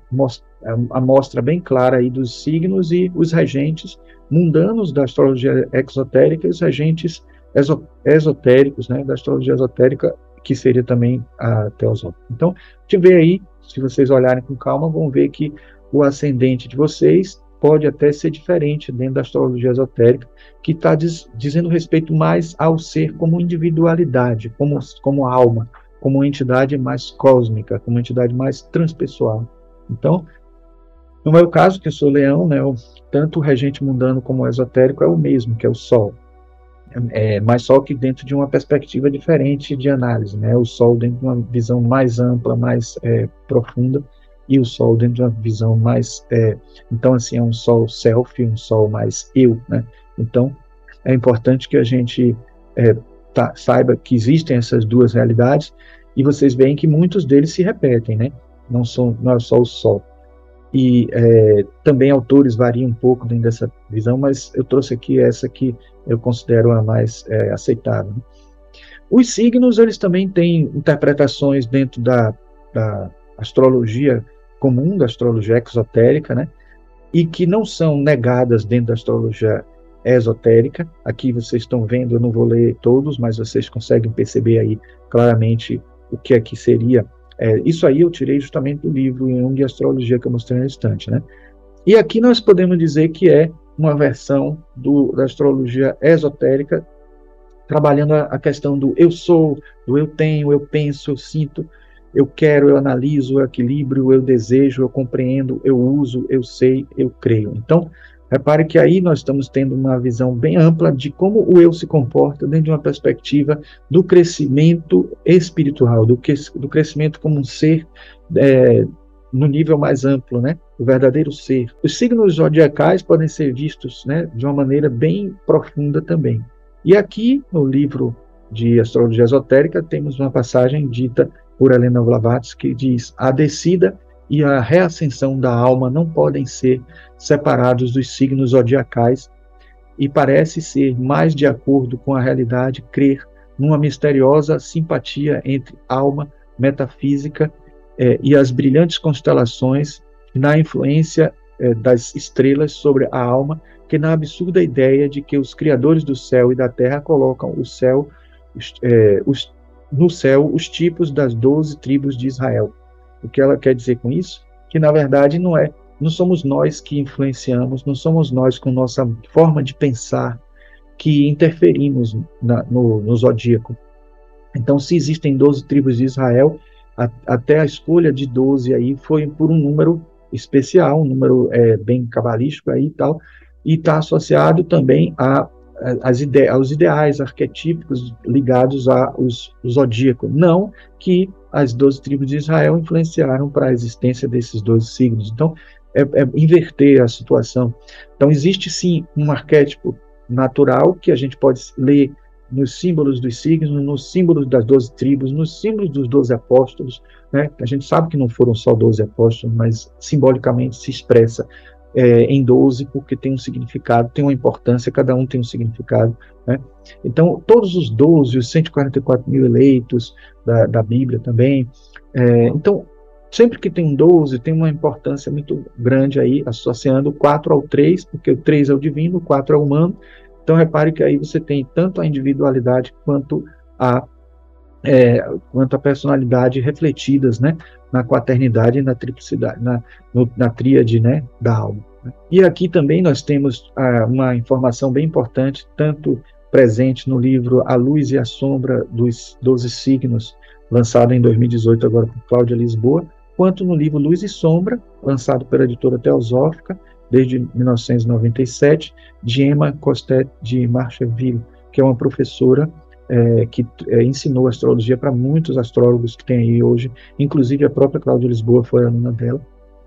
a mostra bem clara aí dos signos e os regentes mundanos da astrologia exotérica e os regentes exo, esotéricos, né, da astrologia esotérica, que seria também a teosófica. Então, a gente vê aí, se vocês olharem com calma, vão ver que o ascendente de vocês pode até ser diferente dentro da astrologia esotérica, que está diz, dizendo respeito mais ao ser como individualidade, como, como alma, como entidade mais cósmica, como entidade mais transpessoal. Então, no meu caso, que eu sou leão, né, eu, tanto o regente mundano como o esotérico é o mesmo, que é o Sol. É, mas só que dentro de uma perspectiva diferente de análise, né? O Sol dentro de uma visão mais ampla, mais é, profunda, e o Sol dentro de uma visão mais... É, então, assim, é um Sol self, um Sol mais eu, né? Então, é importante que a gente é, tá, saiba que existem essas duas realidades, e vocês veem que muitos deles se repetem, né? Não, são, não é só o Sol. E é, também autores variam um pouco dentro dessa visão, mas eu trouxe aqui essa que eu considero a mais é, aceitável. Os signos, eles também têm interpretações dentro da, da astrologia comum, da astrologia exotérica, né? E que não são negadas dentro da astrologia esotérica. Aqui vocês estão vendo, eu não vou ler todos, mas vocês conseguem perceber aí claramente o que aqui seria. É, isso aí eu tirei justamente do livro Jung e Astrologia que eu mostrei na estante, né? E aqui nós podemos dizer que é uma versão do, da astrologia esotérica, trabalhando a, a questão do eu sou, do eu tenho, eu penso, eu sinto, eu quero, eu analiso, eu equilibro, eu desejo, eu compreendo, eu uso, eu sei, eu creio. Então, repare que aí nós estamos tendo uma visão bem ampla de como o eu se comporta dentro de uma perspectiva do crescimento espiritual, do, que, do crescimento como um ser é, no nível mais amplo, né? O verdadeiro ser. Os signos zodiacais podem ser vistos, né, de uma maneira bem profunda também. E aqui, no livro de Astrologia Esotérica, temos uma passagem dita por Helena Blavatsky, que diz: a descida e a reascensão da alma não podem ser separados dos signos zodiacais, e parece ser mais de acordo com a realidade crer numa misteriosa simpatia entre alma, metafísica eh, e as brilhantes constelações, na influência eh, das estrelas sobre a alma, que na absurda ideia de que os criadores do céu e da terra colocam o céu, os, eh, os, no céu os tipos das doze tribos de Israel. O que ela quer dizer com isso? Que, na verdade, não é, não somos nós que influenciamos, não somos nós com nossa forma de pensar que interferimos na, no, no zodíaco. Então, se existem doze tribos de Israel, a, até a escolha de doze aí foi por um número especial, um número é, bem cabalístico aí e tal, e está associado também a As ide aos ideais arquetípicos ligados ao zodíaco. Não que as doze tribos de Israel influenciaram para a existência desses doze signos. Então, é, é inverter a situação. Então, existe sim um arquétipo natural que a gente pode ler nos símbolos dos signos, nos símbolos das doze tribos, nos símbolos dos doze apóstolos, né? A gente sabe que não foram só doze apóstolos, mas simbolicamente se expressa É, em doze, porque tem um significado, tem uma importância, cada um tem um significado, né? Então, todos os doze, os cento e quarenta e quatro mil eleitos da, da Bíblia também, é, então, sempre que tem um doze, tem uma importância muito grande aí, associando o quatro ao três, porque o três é o divino, o quatro é o humano. Então, repare que aí você tem tanto a individualidade quanto a É, quanto à personalidade refletidas, né, na quaternidade e na triplicidade, na, no, na tríade, né, da alma. E aqui também nós temos ah, uma informação bem importante, tanto presente no livro A Luz e a Sombra dos doze Signos, lançado em dois mil e dezoito agora por Cláudia Lisboa, quanto no livro Luz e Sombra, lançado pela editora Teosófica, desde mil novecentos e noventa e sete, de Emma Costet de Marcheville, que é uma professora é, que é, ensinou astrologia para muitos astrólogos que tem aí hoje, inclusive a própria Cláudia Lisboa foi aluna dela,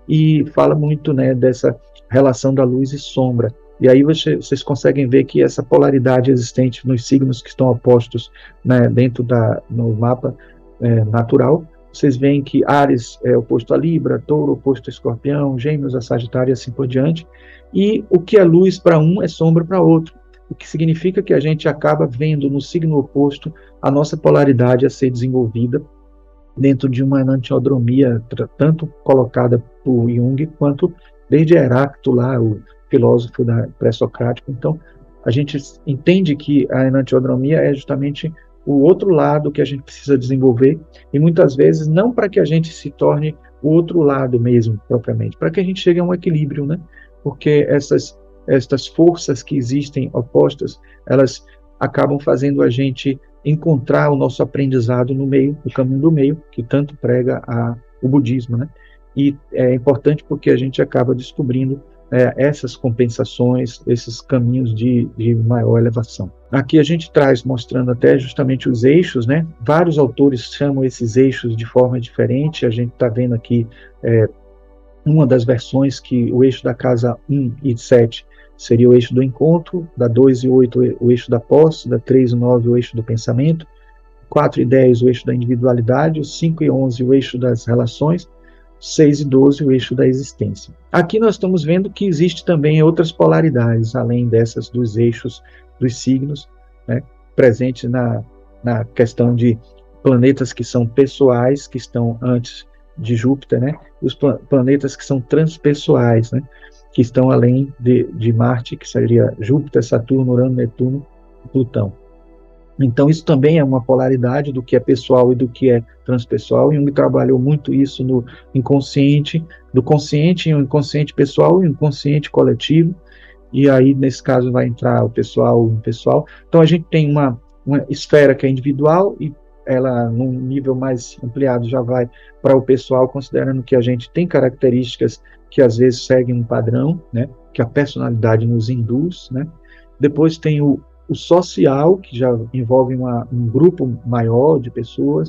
e fala muito, né, dessa relação da luz e sombra. E aí você, vocês conseguem ver que essa polaridade existente nos signos que estão opostos, né, dentro da, no mapa é, natural, vocês veem que Áries é oposto a Libra, Touro oposto a Escorpião, Gêmeos a Sagitário e assim por diante. E o que é luz para um é sombra para outro, o que significa que a gente acaba vendo no signo oposto a nossa polaridade a ser desenvolvida dentro de uma enantiodromia, tanto colocada por Jung, quanto desde Heráclito, lá, o filósofo pré-socrático. Então, a gente entende que a enantiodromia é justamente o outro lado que a gente precisa desenvolver, e muitas vezes não para que a gente se torne o outro lado mesmo, propriamente, para que a gente chegue a um equilíbrio, né? Porque essas, essas forças que existem opostas, elas acabam fazendo a gente encontrar o nosso aprendizado no meio, no caminho do meio, que tanto prega a, o budismo, né? E é importante porque a gente acaba descobrindo é, essas compensações, esses caminhos de, de maior elevação. Aqui a gente traz, mostrando até justamente os eixos, né? Vários autores chamam esses eixos de forma diferente. A gente está vendo aqui é, uma das versões que o eixo da casa um e sete seria o eixo do encontro, da dois e oito o eixo da posse, da três e nove o eixo do pensamento, quatro e dez o eixo da individualidade, o cinco e onze o eixo das relações, seis e doze o eixo da existência. Aqui nós estamos vendo que existe também outras polaridades, além dessas dos eixos dos signos, né, presentes na, na questão de planetas que são pessoais, que estão antes de Júpiter, né, e os planetas que são transpessoais, né, que estão além de, de Marte, que seria Júpiter, Saturno, Urano, Netuno e Plutão. Então, isso também é uma polaridade do que é pessoal e do que é transpessoal. Jung trabalhou muito isso no inconsciente, do consciente e o inconsciente pessoal e o inconsciente coletivo, e aí, nesse caso, vai entrar o pessoal e o impessoal. Então, a gente tem uma, uma esfera que é individual e ela, num nível mais ampliado, já vai para o pessoal, considerando que a gente tem características que às vezes seguem um padrão, né, que a personalidade nos induz, né. Depois tem o, o social, que já envolve uma, um grupo maior de pessoas,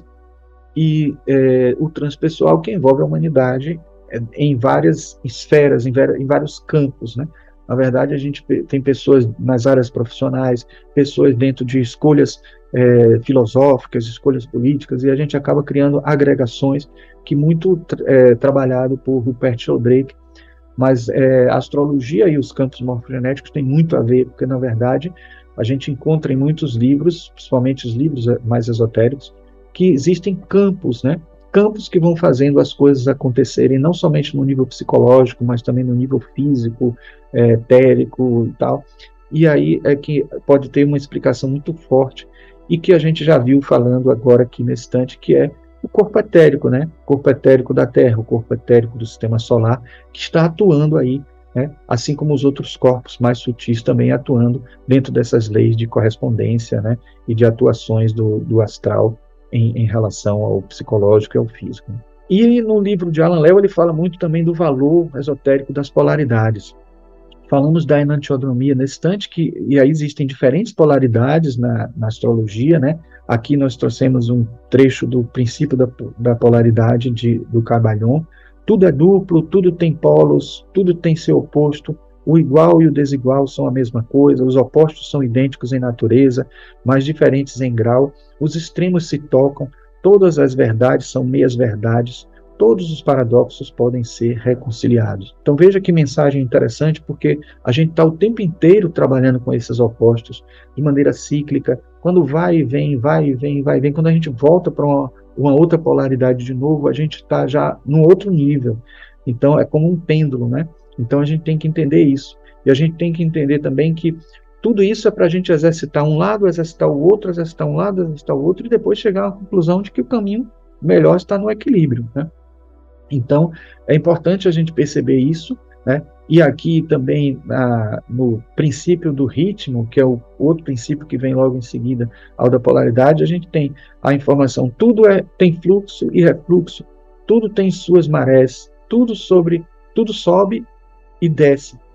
e é, o transpessoal, que envolve a humanidade é, em várias esferas, em, em vários campos, né. Na verdade, a gente tem pessoas nas áreas profissionais, pessoas dentro de escolhas é, filosóficas, escolhas políticas, e a gente acaba criando agregações que muito é, trabalhado por Rupert Sheldrake, mas é, a astrologia e os campos morfogenéticos têm muito a ver, porque, na verdade, a gente encontra em muitos livros, principalmente os livros mais esotéricos, que existem campos, né? Campos que vão fazendo as coisas acontecerem, não somente no nível psicológico, mas também no nível físico, é, etérico e tal. E aí é que pode ter uma explicação muito forte, e que a gente já viu falando agora aqui nesse instante, que é o corpo etérico, né? O corpo etérico da Terra, o corpo etérico do sistema solar, que está atuando aí, né? Assim como os outros corpos mais sutis também atuando dentro dessas leis de correspondência, né? E de atuações do, do astral em, em relação ao psicológico e ao físico. E no livro de Alan Lee, ele fala muito também do valor esotérico das polaridades. Falamos da enantiodromia nesse instante, que, e aí existem diferentes polaridades na, na astrologia, né? Aqui nós trouxemos um trecho do princípio da, da polaridade de, do Cabalhon. Tudo é duplo, tudo tem polos, tudo tem seu oposto, o igual e o desigual são a mesma coisa, os opostos são idênticos em natureza, mas diferentes em grau, os extremos se tocam, todas as verdades são meias-verdades, todos os paradoxos podem ser reconciliados. Então veja que mensagem interessante, porque a gente está o tempo inteiro trabalhando com esses opostos, de maneira cíclica, quando vai e vem, vai e vem, vai e vem, quando a gente volta para uma, uma outra polaridade de novo, a gente está já num outro nível. Então é como um pêndulo, né? Então a gente tem que entender isso. E a gente tem que entender também que tudo isso é para a gente exercitar um lado, exercitar o outro, exercitar um lado, exercitar o outro, e depois chegar à conclusão de que o caminho melhor está no equilíbrio, né? Então, é importante a gente perceber isso, né? E aqui também, ah, no princípio do ritmo, que é o outro princípio que vem logo em seguida ao da polaridade, a gente tem a informação, tudo é, tem fluxo e refluxo, tudo tem suas marés, tudo, sobre, tudo sobe e desce.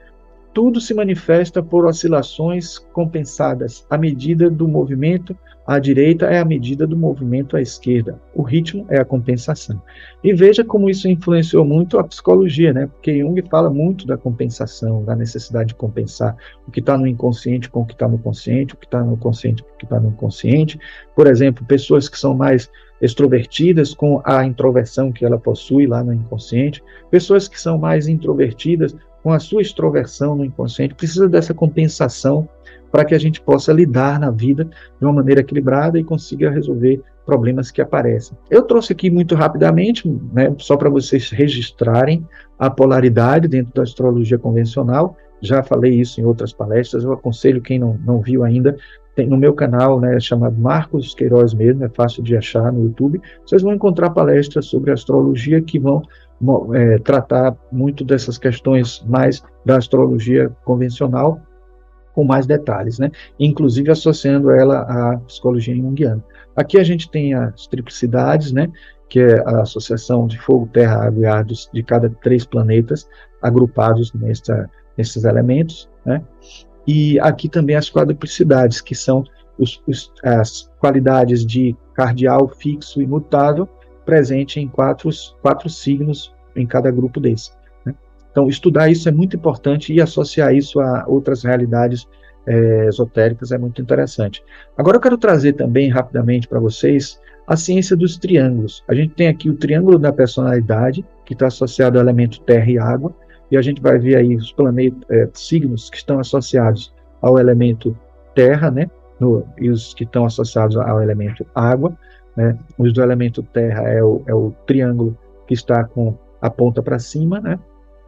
tudo se manifesta por oscilações compensadas. A medida do movimento à direita é a medida do movimento à esquerda. O ritmo é a compensação. E veja como isso influenciou muito a psicologia, né? Porque Jung fala muito da compensação, da necessidade de compensar o que está no inconsciente com o que está no consciente, o que está no consciente com o que está no inconsciente. Por exemplo, pessoas que são mais extrovertidas com a introversão que ela possui lá no inconsciente, pessoas que são mais introvertidas com a sua extroversão no inconsciente, precisa dessa compensação para que a gente possa lidar na vida de uma maneira equilibrada e consiga resolver problemas que aparecem. Eu trouxe aqui muito rapidamente, né, só para vocês registrarem a polaridade dentro da astrologia convencional. Já falei isso em outras palestras, eu aconselho quem não, não viu ainda, tem no meu canal, né, chamado Marcos Queiroz mesmo, é fácil de achar no YouTube, vocês vão encontrar palestras sobre astrologia que vão é, tratar muito dessas questões mais da astrologia convencional, com mais detalhes, né? Inclusive associando ela à psicologia junguiana. Aqui a gente tem as triplicidades, né? Que é a associação de fogo, terra, água e ar de cada três planetas agrupados nessa, nesses elementos, né? E aqui também as quadruplicidades, que são os, os, as qualidades de cardial, fixo e mutável, presente em quatro, quatro signos em cada grupo desse. Né? Então, estudar isso é muito importante e associar isso a outras realidades é, esotéricas é muito interessante. Agora eu quero trazer também, rapidamente, para vocês, a ciência dos triângulos. A gente tem aqui o triângulo da personalidade, que está associado ao elemento terra e água, e a gente vai ver aí os planetas, é, signos que estão associados ao elemento terra, né? No, e os que estão associados ao elemento água. Né? Os do elemento terra é o, é o triângulo que está com a ponta para cima, né?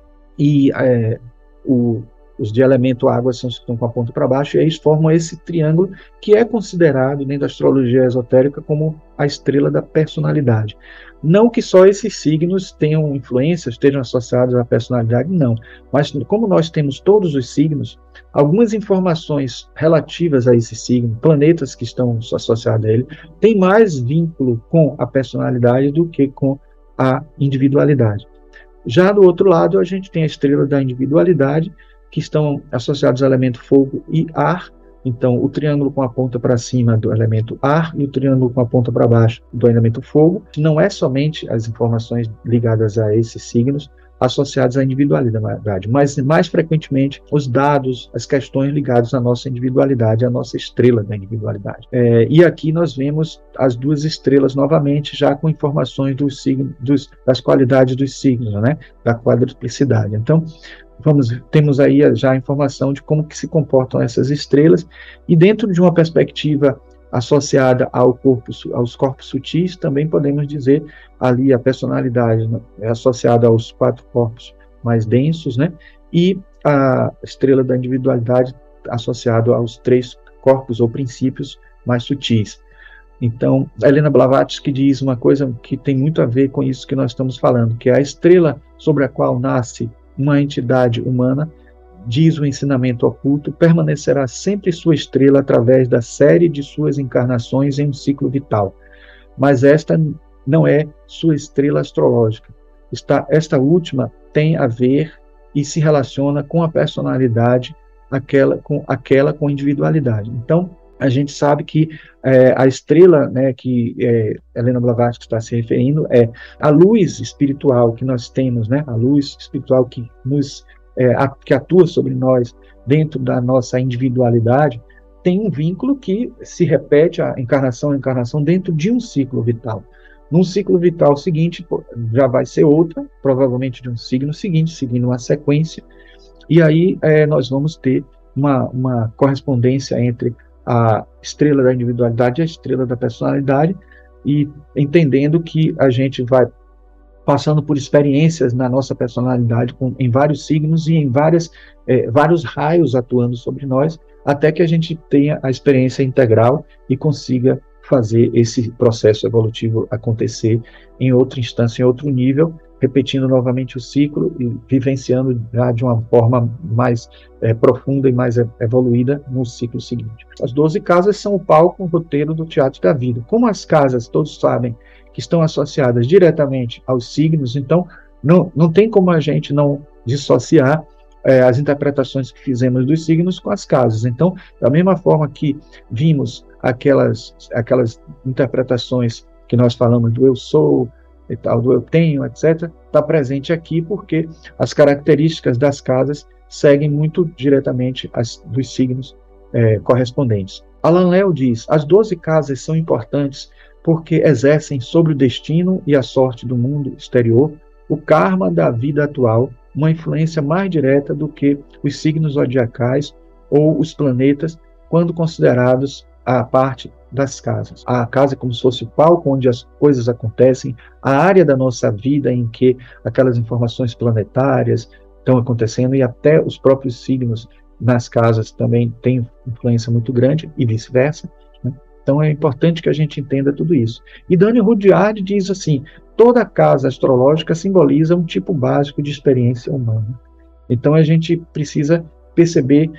E é, o, os de elemento água são os que estão com a ponta para baixo, e eles formam esse triângulo que é considerado dentro da astrologia esotérica como a estrela da personalidade. Não que só esses signos tenham influência, estejam associados à personalidade, não. Mas como nós temos todos os signos, algumas informações relativas a esse signo, planetas que estão associados a ele, têm mais vínculo com a personalidade do que com a individualidade. Já do outro lado, a gente tem a estrela da individualidade, que estão associados ao elemento fogo e ar. Então, o triângulo com a ponta para cima do elemento ar e o triângulo com a ponta para baixo do elemento fogo. Não é somente as informações ligadas a esses signos associados à individualidade, mas mais frequentemente os dados, as questões ligadas à nossa individualidade, à nossa estrela da individualidade. É, e aqui nós vemos as duas estrelas novamente, já com informações dos signos, dos, das qualidades dos signos, né, da quadruplicidade. Então, Vamos, temos aí já a informação de como que se comportam essas estrelas, e dentro de uma perspectiva associada ao corpo, aos corpos sutis, também podemos dizer ali a personalidade, né, é associada aos quatro corpos mais densos, né, e a estrela da individualidade associada aos três corpos ou princípios mais sutis. Então, a Helena Blavatsky diz uma coisa que tem muito a ver com isso que nós estamos falando, que é a estrela sobre a qual nasce uma entidade humana, diz o ensinamento oculto, permanecerá sempre sua estrela através da série de suas encarnações em um ciclo vital. Mas esta não é sua estrela astrológica. Esta, esta última tem a ver e se relaciona com a personalidade, aquela com, aquela com individualidade. Então, a gente sabe que é, a estrela, né, que é, Helena Blavatsky está se referindo é a luz espiritual que nós temos, né, a luz espiritual que, nos, é, a, que atua sobre nós dentro da nossa individualidade, tem um vínculo que se repete a encarnação a encarnação dentro de um ciclo vital. Num ciclo vital seguinte, já vai ser outra, provavelmente de um signo seguinte, seguindo uma sequência, e aí é, nós vamos ter uma, uma correspondência entre a estrela da individualidade e a estrela da personalidade, e entendendo que a gente vai passando por experiências na nossa personalidade com, em vários signos e em várias, eh, vários raios atuando sobre nós, até que a gente tenha a experiência integral e consiga fazer esse processo evolutivo acontecer em outra instância, em outro nível, repetindo novamente o ciclo e vivenciando já de uma forma mais é, profunda e mais evoluída no ciclo seguinte. As doze casas são o palco, o roteiro do teatro da vida. Como as casas, todos sabem, que estão associadas diretamente aos signos, então não, não tem como a gente não dissociar é, as interpretações que fizemos dos signos com as casas. Então, da mesma forma que vimos aquelas, aquelas interpretações que nós falamos do eu sou, e tal, do eu tenho, etcétera, está presente aqui porque as características das casas seguem muito diretamente as dos signos é, correspondentes. Alan Léo diz: as doze casas são importantes porque exercem sobre o destino e a sorte do mundo exterior, o karma da vida atual, uma influência mais direta do que os signos zodiacais ou os planetas, quando considerados a parte das casas. A casa é como se fosse o palco onde as coisas acontecem, a área da nossa vida em que aquelas informações planetárias estão acontecendo, e até os próprios signos nas casas também têm influência muito grande, e vice-versa, né? Então é importante que a gente entenda tudo isso. E Daniel Rudyard diz assim: toda casa astrológica simboliza um tipo básico de experiência humana. Então a gente precisa perceber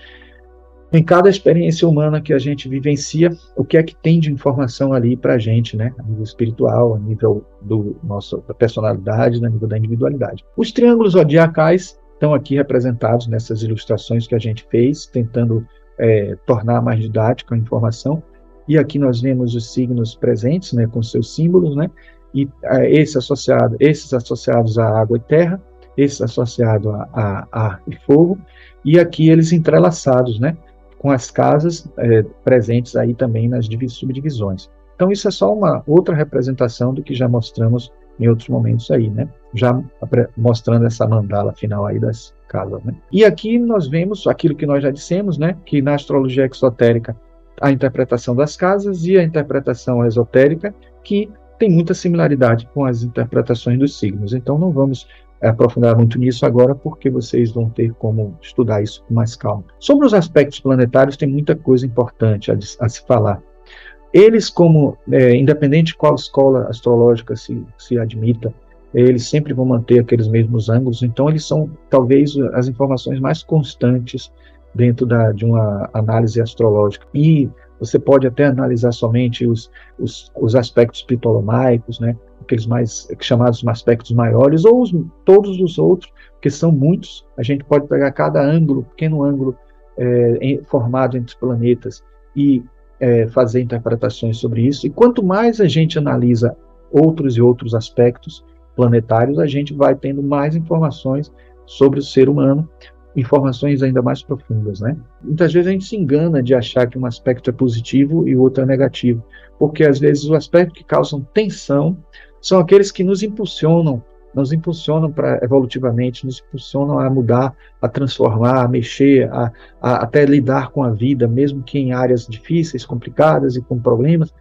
em cada experiência humana que a gente vivencia, o que é que tem de informação ali para a gente, né? A nível espiritual, a nível do nosso, da personalidade, a nível da individualidade. Os triângulos zodiacais estão aqui representados nessas ilustrações que a gente fez, tentando é, tornar mais didática a informação. E aqui nós vemos os signos presentes, né, com seus símbolos, né? E é, esse associado, esses associados à água e terra, esses associados a, a ar e fogo, e aqui eles entrelaçados, né, com as casas é, presentes aí também nas subdivisões. Então isso é só uma outra representação do que já mostramos em outros momentos aí, né? Já mostrando essa mandala final aí das casas, né? E aqui nós vemos aquilo que nós já dissemos, né? Que na astrologia exotérica a interpretação das casas e a interpretação esotérica, que tem muita similaridade com as interpretações dos signos. Então não vamos aprofundar muito nisso agora, porque vocês vão ter como estudar isso com mais calma. Sobre os aspectos planetários, tem muita coisa importante a, a se falar. Eles, como, é, independente de qual escola astrológica se, se admita, eles sempre vão manter aqueles mesmos ângulos, então eles são, talvez, as informações mais constantes dentro da, de uma análise astrológica. E você pode até analisar somente os, os, os aspectos ptolomaicos, né, aqueles mais chamados aspectos maiores, ou os, todos os outros, que são muitos. A gente pode pegar cada ângulo, pequeno ângulo é, em, formado entre os planetas, e é, fazer interpretações sobre isso. E quanto mais a gente analisa outros e outros aspectos planetários, a gente vai tendo mais informações sobre o ser humano, informações ainda mais profundas, né? Muitas vezes a gente se engana de achar que um aspecto é positivo e o outro é negativo, porque às vezes os aspectos que causam tensão são aqueles que nos impulsionam, nos impulsionam para evolutivamente, nos impulsionam a mudar, a transformar, a mexer, a, a até lidar com a vida, mesmo que em áreas difíceis, complicadas e com problemas.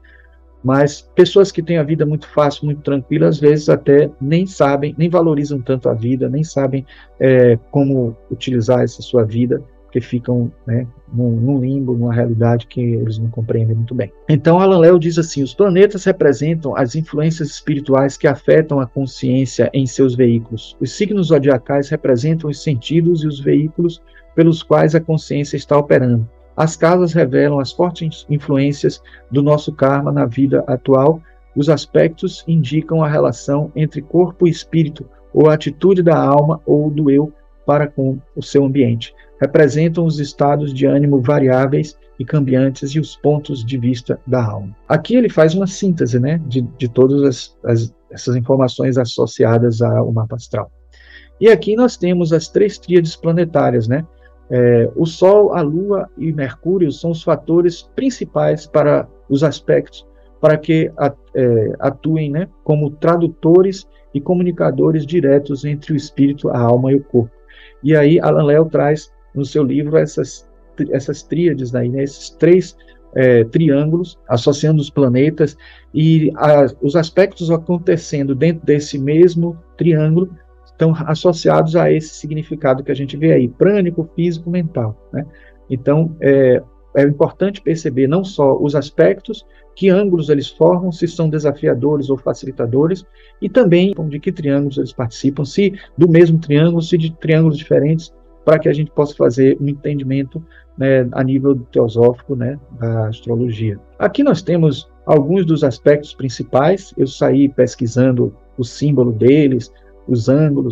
Mas pessoas que têm a vida muito fácil, muito tranquila, às vezes até nem sabem, nem valorizam tanto a vida, nem sabem é, como utilizar essa sua vida, porque ficam, né, num, num limbo, numa realidade que eles não compreendem muito bem. Então, Alan Léo diz assim: os planetas representam as influências espirituais que afetam a consciência em seus veículos. Os signos zodiacais representam os sentidos e os veículos pelos quais a consciência está operando. As casas revelam as fortes influências do nosso karma na vida atual. Os aspectos indicam a relação entre corpo e espírito, ou a atitude da alma ou do eu para com o seu ambiente. Representam os estados de ânimo variáveis e cambiantes e os pontos de vista da alma. Aqui ele faz uma síntese, né, de, de todas as, as, essas informações associadas ao mapa astral. E aqui nós temos as três tríades planetárias, né? É, o Sol, a Lua e Mercúrio são os fatores principais para os aspectos, para que é, atuem, né, como tradutores e comunicadores diretos entre o espírito, a alma e o corpo. E aí Alan Léo traz no seu livro essas, essas tríades, daí, né, esses três é, triângulos associando os planetas, e a, os aspectos acontecendo dentro desse mesmo triângulo estão associados a esse significado que a gente vê aí, prânico, físico, mental, né? Então, é, é importante perceber não só os aspectos, que ângulos eles formam, se são desafiadores ou facilitadores, e também de que triângulos eles participam, se do mesmo triângulo, se de triângulos diferentes, para que a gente possa fazer um entendimento, né, a nível teosófico, né, da astrologia. Aqui nós temos alguns dos aspectos principais. Eu saí pesquisando o símbolo deles, os ângulos, né?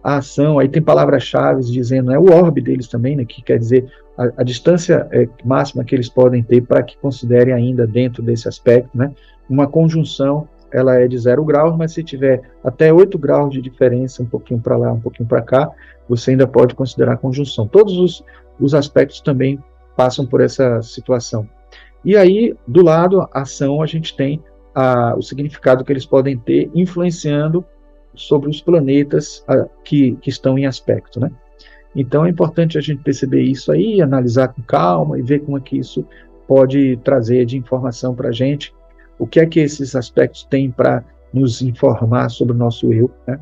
a ação, aí tem palavras-chave dizendo, né, o orbe deles também, né, que quer dizer a, a distância é, máxima que eles podem ter para que considerem ainda dentro desse aspecto, né, uma conjunção, ela é de zero graus, mas se tiver até oito graus de diferença, um pouquinho para lá, um pouquinho para cá, você ainda pode considerar conjunção. Todos os, os aspectos também passam por essa situação. E aí, do lado, a ação, a gente tem a, o significado que eles podem ter, influenciando sobre os planetas a, que, que estão em aspecto, né? Então, é importante a gente perceber isso aí, analisar com calma e ver como é que isso pode trazer de informação para a gente, o que é que esses aspectos têm para nos informar sobre o nosso eu, né?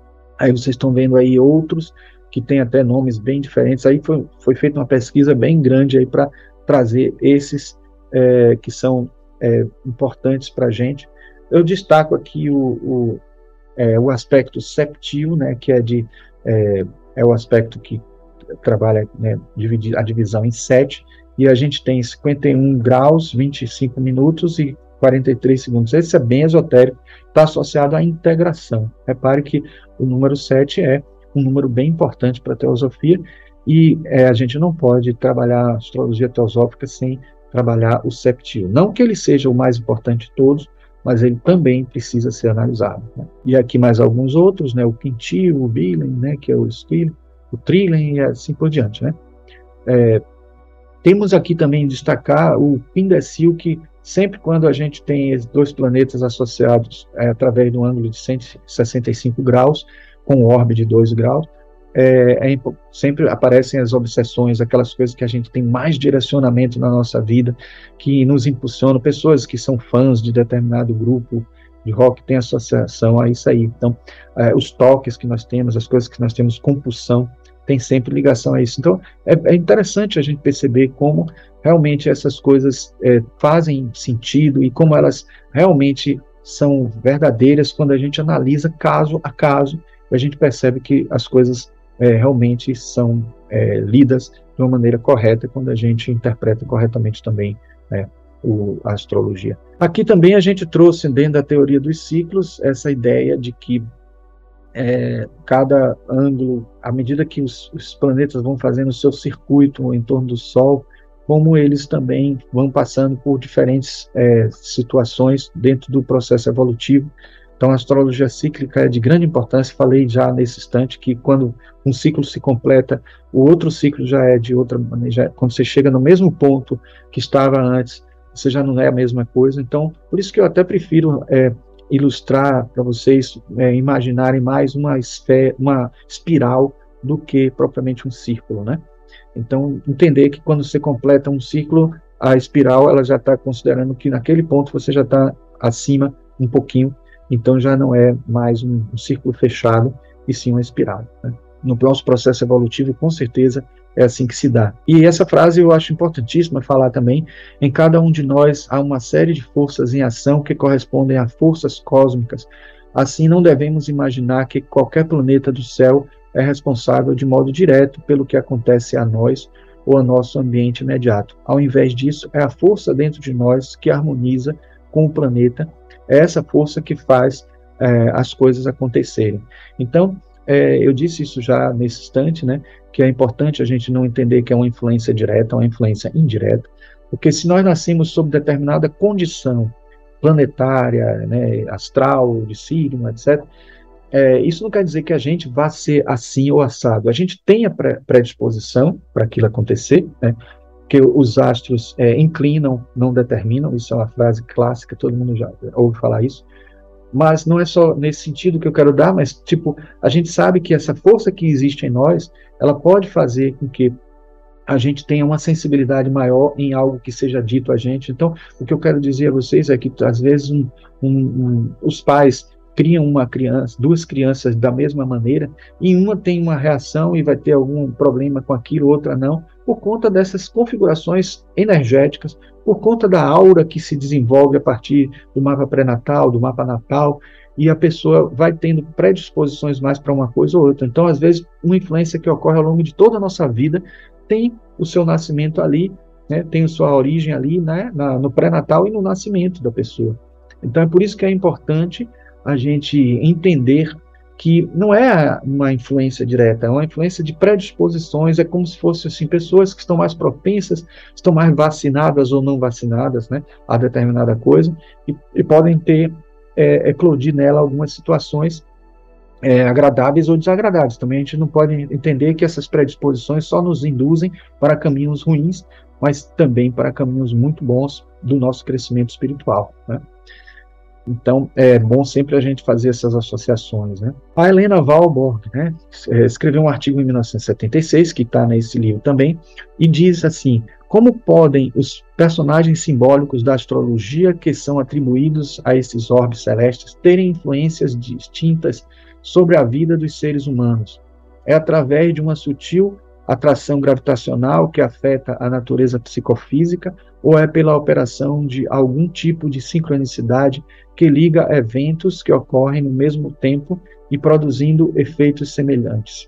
Aí vocês estão vendo aí outros que têm até nomes bem diferentes. Aí foi, foi feita uma pesquisa bem grande aí para trazer esses é, que são é, importantes para a gente. Eu destaco aqui o, o, é, o aspecto septil, né, que é, de, é, é o aspecto que trabalha, né, dividir a divisão em sete, e a gente tem cinquenta e um graus, vinte e cinco minutos e quarenta e três segundos. Esse é bem esotérico, está associado à integração. Repare que o número sete é um número bem importante para a teosofia, e é, a gente não pode trabalhar a astrologia teosófica sem trabalhar o septil. Não que ele seja o mais importante de todos, mas ele também precisa ser analisado, né? E aqui mais alguns outros, né? O quintil, o bilen, né? Que é o esquilo, o trilem e assim por diante, né? É, temos aqui também destacar o pindecil, que sempre quando a gente tem esses dois planetas associados é, através do ângulo de cento e sessenta e cinco graus, com o orbe de dois graus, é, é, sempre aparecem as obsessões, aquelas coisas que a gente tem mais direcionamento na nossa vida, que nos impulsionam, pessoas que são fãs de determinado grupo de rock têm associação a isso aí. Então, é, os toques que nós temos, as coisas que nós temos compulsão, tem sempre ligação a isso. Então, é, é interessante a gente perceber como realmente essas coisas é, fazem sentido e como elas realmente são verdadeiras quando a gente analisa caso a caso, a gente percebe que as coisas é, realmente são é, lidas de uma maneira correta quando a gente interpreta corretamente também, né, o, a astrologia. Aqui também a gente trouxe dentro da teoria dos ciclos essa ideia de que É, cada ângulo, à medida que os, os planetas vão fazendo o seu circuito em torno do Sol, como eles também vão passando por diferentes é, situações dentro do processo evolutivo. Então, a astrologia cíclica é de grande importância. Falei já nesse instante que quando um ciclo se completa, o outro ciclo já é de outra maneira. Já, quando você chega no mesmo ponto que estava antes, você já não é a mesma coisa. Então, por isso que eu até prefiro é, ilustrar para vocês é, imaginarem mais uma, esfera, uma espiral do que propriamente um círculo, né? Então, entender que quando você completa um ciclo, a espiral ela já está considerando que naquele ponto você já está acima um pouquinho, então já não é mais um, um círculo fechado, e sim uma espiral, né? No nosso processo evolutivo, com certeza, é assim que se dá. E essa frase eu acho importantíssima falar também. Em cada um de nós há uma série de forças em ação que correspondem a forças cósmicas. Assim, não devemos imaginar que qualquer planeta do céu é responsável de modo direto pelo que acontece a nós ou ao nosso ambiente imediato. Ao invés disso, é a força dentro de nós que harmoniza com o planeta. É essa força que faz é, as coisas acontecerem. Então, é, eu disse isso já nesse instante, né, que é importante a gente não entender que é uma influência direta, é uma influência indireta, porque se nós nascemos sob determinada condição planetária, né, astral, de signo, etcétera, é, isso não quer dizer que a gente vá ser assim ou assado. A gente tem a predisposição para aquilo acontecer, né, que os astros é, inclinam, não determinam, isso é uma frase clássica, todo mundo já ouve falar isso, mas não é só nesse sentido que eu quero dar, mas, tipo, a gente sabe que essa força que existe em nós, ela pode fazer com que a gente tenha uma sensibilidade maior em algo que seja dito a gente. Então, o que eu quero dizer a vocês é que, às vezes, um, um, um, os pais criam uma criança, duas crianças da mesma maneira, e uma tem uma reação e vai ter algum problema com aquilo, outra não, por conta dessas configurações energéticas, por conta da aura que se desenvolve a partir do mapa pré-natal, do mapa natal, e a pessoa vai tendo predisposições mais para uma coisa ou outra. Então, às vezes, uma influência que ocorre ao longo de toda a nossa vida tem o seu nascimento ali, né, tem a sua origem ali, né, na, no pré-natal e no nascimento da pessoa. Então, é por isso que é importante a gente entender que não é uma influência direta, é uma influência de predisposições, é como se fossem assim, pessoas que estão mais propensas, estão mais vacinadas ou não vacinadas, né, a determinada coisa, e, e podem ter, é, eclodir nela algumas situações é, agradáveis ou desagradáveis. Também a gente não pode entender que essas predisposições só nos induzem para caminhos ruins, mas também para caminhos muito bons do nosso crescimento espiritual, né? Então, é bom sempre a gente fazer essas associações, né? A Helena Valborg, né, escreveu um artigo em mil novecentos e setenta e seis, que está nesse livro também, e diz assim: como podem os personagens simbólicos da astrologia que são atribuídos a esses orbes celestes terem influências distintas sobre a vida dos seres humanos? É através de uma sutil atração gravitacional que afeta a natureza psicofísica, ou é pela operação de algum tipo de sincronicidade que liga eventos que ocorrem no mesmo tempo e produzindo efeitos semelhantes?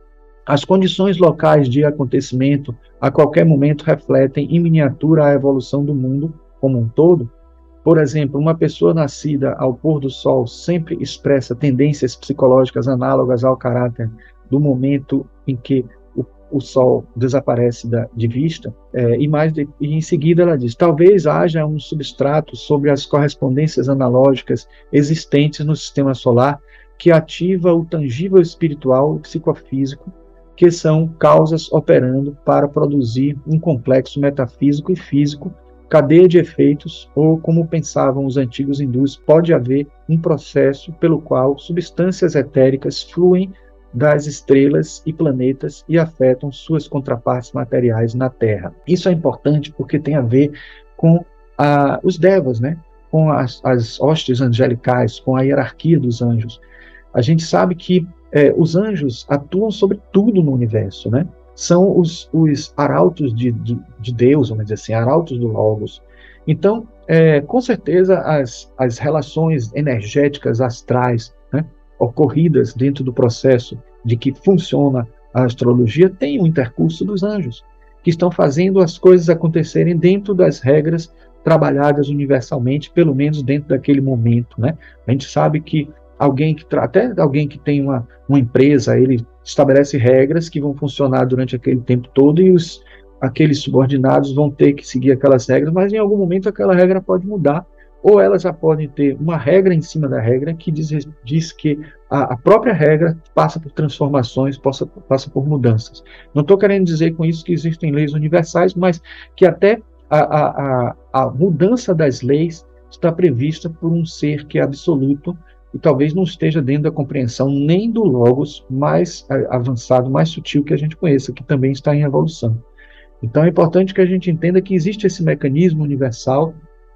As condições locais de acontecimento a qualquer momento refletem em miniatura a evolução do mundo como um todo. Por exemplo, uma pessoa nascida ao pôr do sol sempre expressa tendências psicológicas análogas ao caráter do momento em que o, o sol desaparece da, de vista, é, e, mais de, e em seguida ela diz: talvez haja um substrato sobre as correspondências analógicas existentes no sistema solar que ativa o tangível espiritual e psicofísico, que são causas operando para produzir um complexo metafísico e físico, cadeia de efeitos, ou, como pensavam os antigos hindus, pode haver um processo pelo qual substâncias etéricas fluem das estrelas e planetas e afetam suas contrapartes materiais na Terra. Isso é importante porque tem a ver com ah, os devas, né? Com as, as hostes angelicais, com a hierarquia dos anjos. A gente sabe que É, os anjos atuam sobre tudo no universo, né? São os, os arautos de, de, de Deus, vamos dizer assim, arautos do Logos. Então, é, com certeza, as, as relações energéticas astrais, né, ocorridas dentro do processo de que funciona a astrologia têm o intercurso dos anjos, que estão fazendo as coisas acontecerem dentro das regras trabalhadas universalmente, pelo menos dentro daquele momento, né? A gente sabe que alguém que até alguém que tem uma, uma empresa, ele estabelece regras que vão funcionar durante aquele tempo todo e os, aqueles subordinados vão ter que seguir aquelas regras, mas em algum momento aquela regra pode mudar, ou elas já podem ter uma regra em cima da regra que diz, diz que a, a própria regra passa por transformações, passa, passa por mudanças. Não estou querendo dizer com isso que existem leis universais, mas que até a, a, a, a mudança das leis está prevista por um ser que é absoluto, e talvez não esteja dentro da compreensão nem do Logos mais avançado, mais sutil que a gente conheça, que também está em evolução. Então é importante que a gente entenda que existe esse mecanismo universal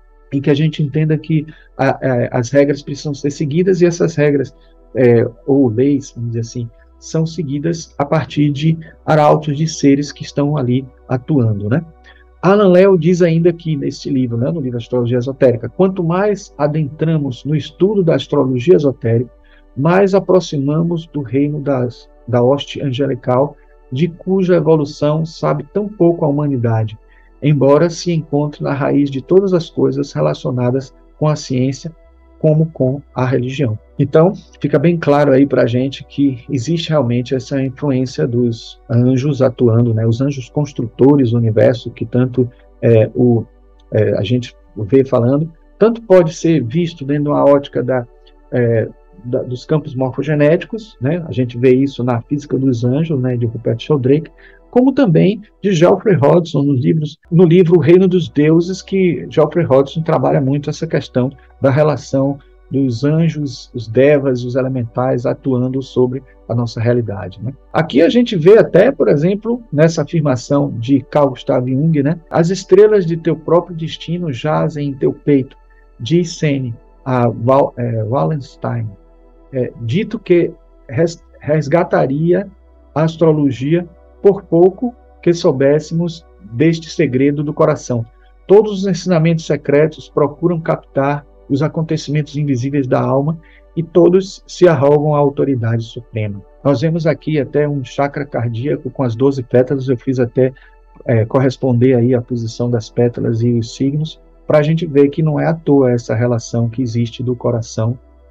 e que a gente entenda que a, a, as regras precisam ser seguidas, e essas regras, é, ou leis, vamos dizer assim, são seguidas a partir de arautos de seres que estão ali atuando, né? Alan Léo diz ainda que, nesse livro, né, no livro Astrologia Esotérica, quanto mais adentramos no estudo da astrologia esotérica, mais aproximamos do reino das, da hoste angelical, de cuja evolução sabe tão pouco a humanidade, embora se encontre na raiz de todas as coisas relacionadas com a ciência, como com a religião. Então, fica bem claro aí para a gente que existe realmente essa influência dos anjos atuando, né? Os anjos construtores do universo, que tanto é, o, é, a gente vê falando, tanto pode ser visto dentro de uma ótica da, é, da, dos campos morfogenéticos, né? A gente vê isso na Física dos Anjos, né, de Rupert Sheldrake, como também de Geoffrey Hodgson, nos livros, no livro O Reino dos Deuses, que Geoffrey Hodgson trabalha muito essa questão da relação dos anjos, os devas, os elementais atuando sobre a nossa realidade, né? Aqui a gente vê até, por exemplo, nessa afirmação de Carl Gustav Jung, né? As estrelas de teu próprio destino jazem em teu peito, diz Sene a Wal, é, Wallenstein, é, dito que res, resgataria a astrologia por pouco que soubéssemos deste segredo do coração. Todos os ensinamentos secretos procuram captar os acontecimentos invisíveis da alma e todos se arrogam à autoridade suprema. Nós vemos aqui até um chakra cardíaco com as doze pétalas, eu fiz até é, corresponder aí a posição das pétalas e os signos, para a gente ver que não é à toa essa relação que existe do coração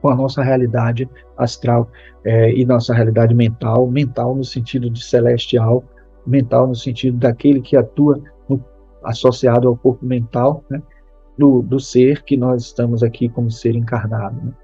com a nossa realidade astral é, e nossa realidade mental, mental no sentido de celestial, mental no sentido daquele que atua no, associado ao corpo mental, né, do, do ser que nós estamos aqui como ser encarnado. Né?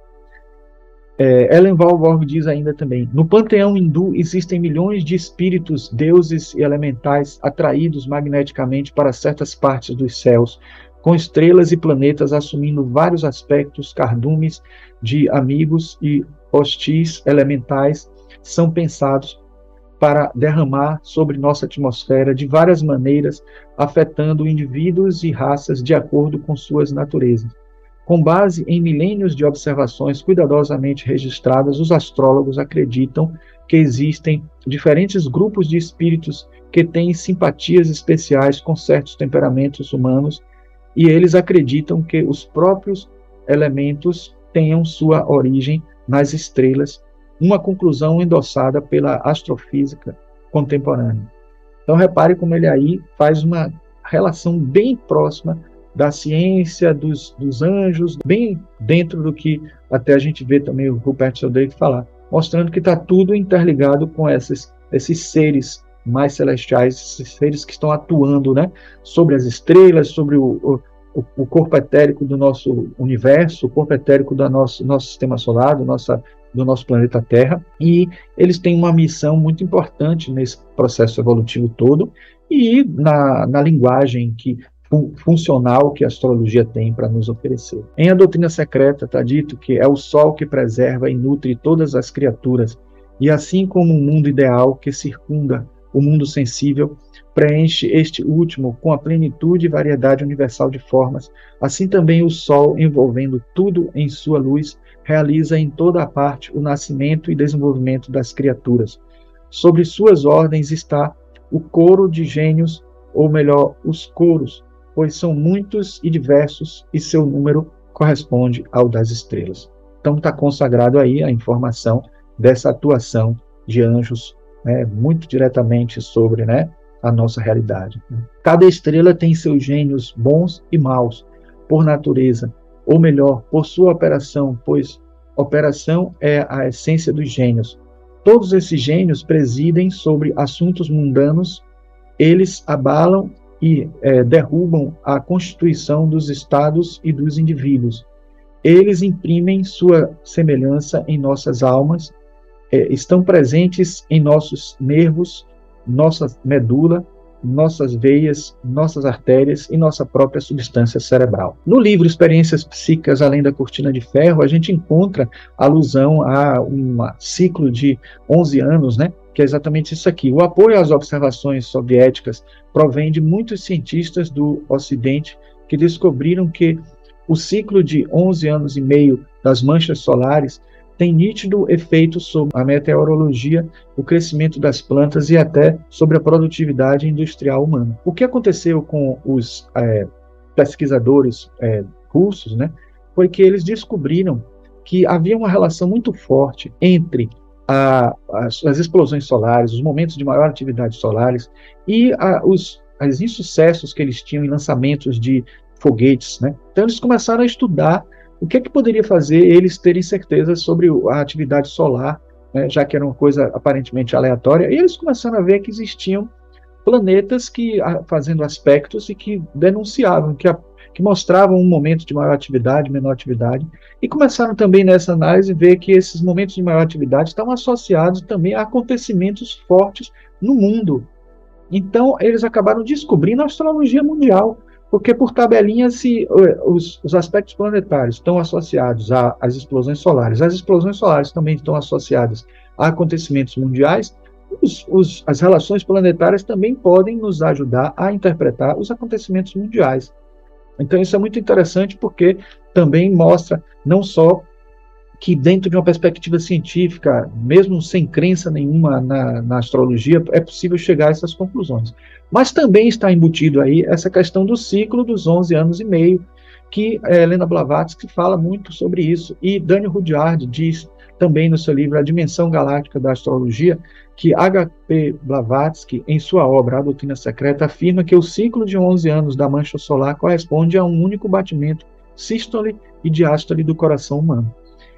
É, Ellen Valborg diz ainda também, no panteão hindu existem milhões de espíritos, deuses e elementais atraídos magneticamente para certas partes dos céus, com estrelas e planetas assumindo vários aspectos, cardumes de amigos e hostis elementais são pensados para derramar sobre nossa atmosfera de várias maneiras, afetando indivíduos e raças de acordo com suas naturezas. Com base em milênios de observações cuidadosamente registradas, os astrólogos acreditam que existem diferentes grupos de espíritos que têm simpatias especiais com certos temperamentos humanos, e eles acreditam que os próprios elementos tenham sua origem nas estrelas, uma conclusão endossada pela astrofísica contemporânea. Então, repare como ele aí faz uma relação bem próxima da ciência, dos, dos anjos, bem dentro do que até a gente vê também o Rupert Sheldrake falar, mostrando que está tudo interligado com esses, esses seres mais celestiais, esses seres que estão atuando, né, sobre as estrelas, sobre o, o, o corpo etérico do nosso universo, o corpo etérico do nosso, nosso sistema solar, do, nossa, do nosso planeta Terra, e eles têm uma missão muito importante nesse processo evolutivo todo, e na, na linguagem que funcional que a astrologia tem para nos oferecer. Em A Doutrina Secreta está dito que é o Sol que preserva e nutre todas as criaturas, e assim como o mundo ideal que circunda o mundo sensível preenche este último com a plenitude e variedade universal de formas, assim também o Sol, envolvendo tudo em sua luz, realiza em toda a parte o nascimento e desenvolvimento das criaturas. Sobre suas ordens está o coro de gênios, ou melhor, os coros, pois são muitos e diversos, e seu número corresponde ao das estrelas. Então está consagrado aí a informação dessa atuação de anjos, né, muito diretamente sobre, né, a nossa realidade. Cada estrela tem seus gênios bons e maus, por natureza, ou melhor, por sua operação, pois operação é a essência dos gênios. Todos esses gênios presidem sobre assuntos mundanos, eles abalam e é, derrubam a constituição dos estados e dos indivíduos. Eles imprimem sua semelhança em nossas almas, é, estão presentes em nossos nervos, nossa medula, nossas veias, nossas artérias e nossa própria substância cerebral. No livro Experiências Psíquicas Além da Cortina de Ferro, a gente encontra alusão a um ciclo de onze anos, né? Que é exatamente isso aqui. O apoio às observações soviéticas provém de muitos cientistas do Ocidente que descobriram que o ciclo de onze anos e meio das manchas solares tem nítido efeito sobre a meteorologia, o crescimento das plantas e até sobre a produtividade industrial humana. O que aconteceu com os é, pesquisadores é, russos, né, foi que eles descobriram que havia uma relação muito forte entre A, as, as explosões solares, os momentos de maior atividade solares e a, os, os insucessos que eles tinham em lançamentos de foguetes, né? Então eles começaram a estudar o que é que poderia fazer eles terem certeza sobre a atividade solar, né, já que era uma coisa aparentemente aleatória, e eles começaram a ver que existiam planetas que fazendo aspectos e que denunciavam, que, a, que mostravam um momento de maior atividade, menor atividade, e começaram também nessa análise a ver que esses momentos de maior atividade estavam associados também a acontecimentos fortes no mundo. Então, eles acabaram descobrindo a astrologia mundial, porque por tabelinha, se os, os aspectos planetários estão associados às explosões solares, as explosões solares também estão associadas a acontecimentos mundiais, os, os, as relações planetárias também podem nos ajudar a interpretar os acontecimentos mundiais. Então isso é muito interessante porque também mostra não só que dentro de uma perspectiva científica, mesmo sem crença nenhuma na, na astrologia, é possível chegar a essas conclusões. Mas também está embutido aí essa questão do ciclo dos onze anos e meio, que é, Helena Blavatsky fala muito sobre isso, e Daniel Rudyard diz também no seu livro A Dimensão Galáctica da Astrologia, que H P Blavatsky, em sua obra A Doutrina Secreta, afirma que o ciclo de onze anos da mancha solar corresponde a um único batimento sístole e diástole do coração humano.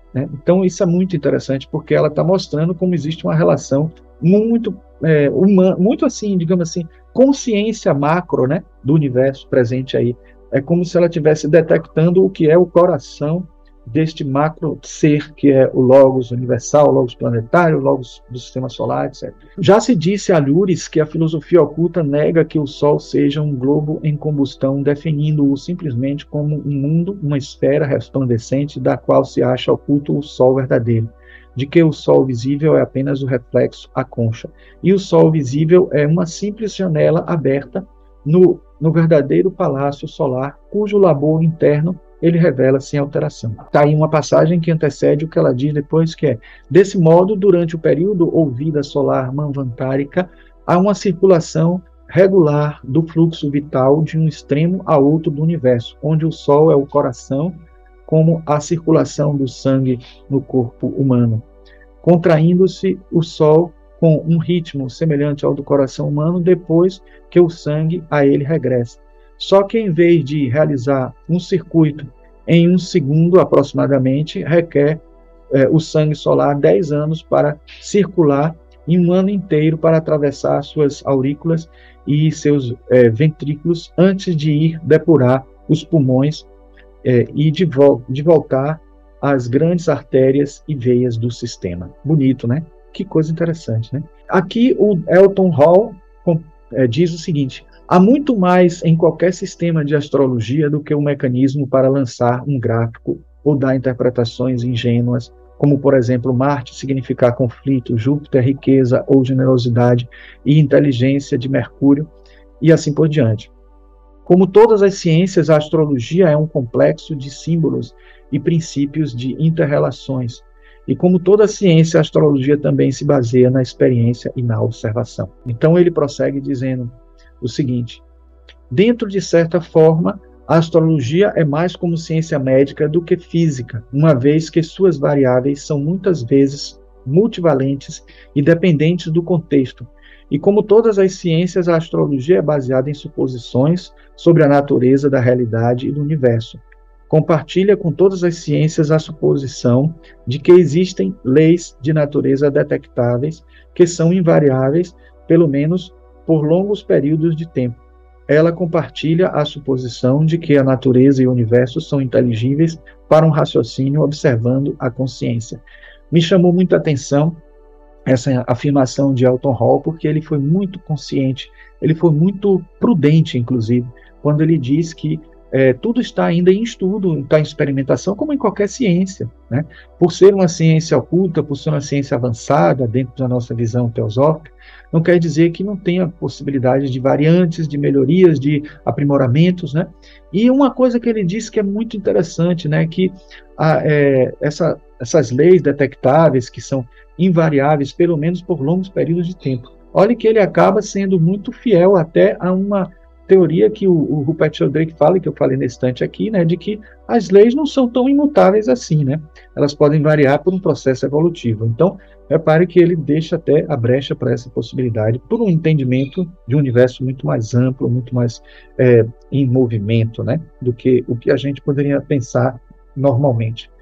né? Então, isso é muito interessante, porque ela está mostrando como existe uma relação muito, é, humana, muito assim, digamos assim, consciência macro, né, do universo presente aí. É como se ela estivesse detectando o que é o coração deste macro ser, que é o Logos universal, o Logos planetário, o Logos do sistema solar, etcétera. Já se disse a Lures que a filosofia oculta nega que o Sol seja um globo em combustão, definindo-o simplesmente como um mundo, uma esfera resplandecente da qual se acha oculto o Sol verdadeiro, de que o Sol visível é apenas o reflexo, a concha, e o Sol visível é uma simples janela aberta no, no verdadeiro palácio solar, cujo labor interno ele revela sem alteração. Está aí uma passagem que antecede o que ela diz depois, que é: desse modo, durante o período ou vida solar manvantárica, há uma circulação regular do fluxo vital de um extremo a outro do universo, onde o Sol é o coração, como a circulação do sangue no corpo humano, contraindo-se o Sol com um ritmo semelhante ao do coração humano depois que o sangue a ele regressa. Só que, em vez de realizar um circuito em um segundo aproximadamente, requer eh, o sangue solar dez anos para circular em um ano inteiro para atravessar suas aurículas e seus eh, ventrículos antes de ir depurar os pulmões eh, e de, vo de voltar às grandes artérias e veias do sistema. Bonito, né? Que coisa interessante, né? Aqui o Elton Hall eh, diz o seguinte: há muito mais em qualquer sistema de astrologia do que um mecanismo para lançar um gráfico ou dar interpretações ingênuas, como, por exemplo, Marte significar conflito, Júpiter riqueza ou generosidade e inteligência de Mercúrio, e assim por diante. Como todas as ciências, a astrologia é um complexo de símbolos e princípios de inter-relações. E como toda ciência, a astrologia também se baseia na experiência e na observação. Então ele prossegue dizendo o seguinte: dentro de certa forma, a astrologia é mais como ciência médica do que física, uma vez que suas variáveis são muitas vezes multivalentes e dependentes do contexto. E como todas as ciências, a astrologia é baseada em suposições sobre a natureza da realidade e do universo. Compartilha com todas as ciências a suposição de que existem leis de natureza detectáveis que são invariáveis, pelo menos por longos períodos de tempo. Ela compartilha a suposição de que a natureza e o universo são inteligíveis para um raciocínio observando a consciência. Me chamou muita atenção essa afirmação de Elton Hall, porque ele foi muito consciente, ele foi muito prudente, inclusive, quando ele diz que é, tudo está ainda em estudo, está em experimentação, como em qualquer ciência, né? Por ser uma ciência oculta, por ser uma ciência avançada dentro da nossa visão teosófica, não quer dizer que não tenha possibilidade de variantes, de melhorias, de aprimoramentos, né? E uma coisa que ele diz que é muito interessante, né, que a, é, essa, essas leis detectáveis, que são invariáveis, pelo menos por longos períodos de tempo. Olha que ele acaba sendo muito fiel até a uma teoria que o, o Rupert Sheldrake fala, e que eu falei nesse instante aqui, né, de que as leis não são tão imutáveis assim, né? Elas podem variar por um processo evolutivo. Então, repare que ele deixa até a brecha para essa possibilidade, por um entendimento de um universo muito mais amplo, muito mais é, em movimento, né, do que o que a gente poderia pensar normalmente.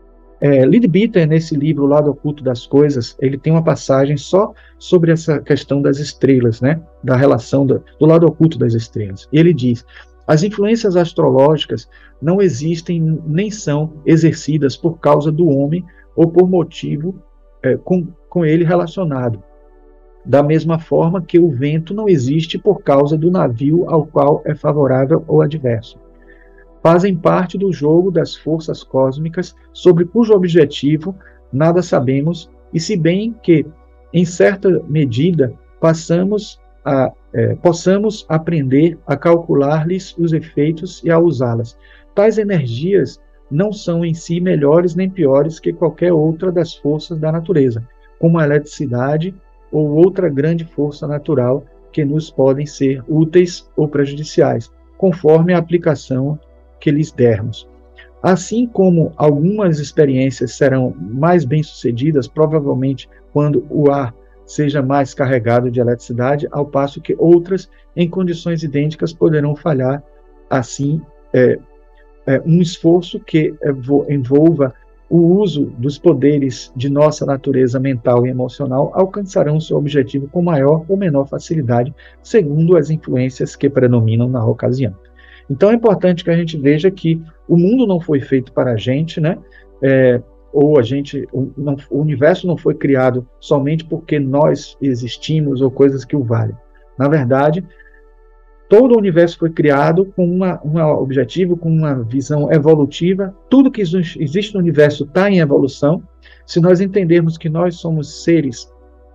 É, Leadbeater, nesse livro, O Lado Oculto das Coisas, ele tem uma passagem só sobre essa questão das estrelas, né, da relação do, do lado oculto das estrelas. E ele diz: as influências astrológicas não existem nem são exercidas por causa do homem ou por motivo é, com, com ele relacionado. Da mesma forma que o vento não existe por causa do navio ao qual é favorável ou adverso. Fazem parte do jogo das forças cósmicas, sobre cujo objetivo nada sabemos, e se bem que, em certa medida, passamos a, é, possamos aprender a calcular-lhes os efeitos e a usá-las. Tais energias não são em si melhores nem piores que qualquer outra das forças da natureza, como a eletricidade ou outra grande força natural que nos podem ser úteis ou prejudiciais, conforme a aplicação que lhes dermos. Assim como algumas experiências serão mais bem-sucedidas, provavelmente quando o ar seja mais carregado de eletricidade, ao passo que outras, em condições idênticas, poderão falhar. Assim, é, é, um esforço que envolva o uso dos poderes de nossa natureza mental e emocional alcançarão seu objetivo com maior ou menor facilidade, segundo as influências que predominam na ocasião. Então é importante que a gente veja que o mundo não foi feito para a gente, né? É, ou a gente, o, não, o universo não foi criado somente porque nós existimos ou coisas que o valem. Na verdade, todo o universo foi criado com uma, um objetivo, com uma visão evolutiva. Tudo que existe no universo está em evolução. Se nós entendermos que nós somos seres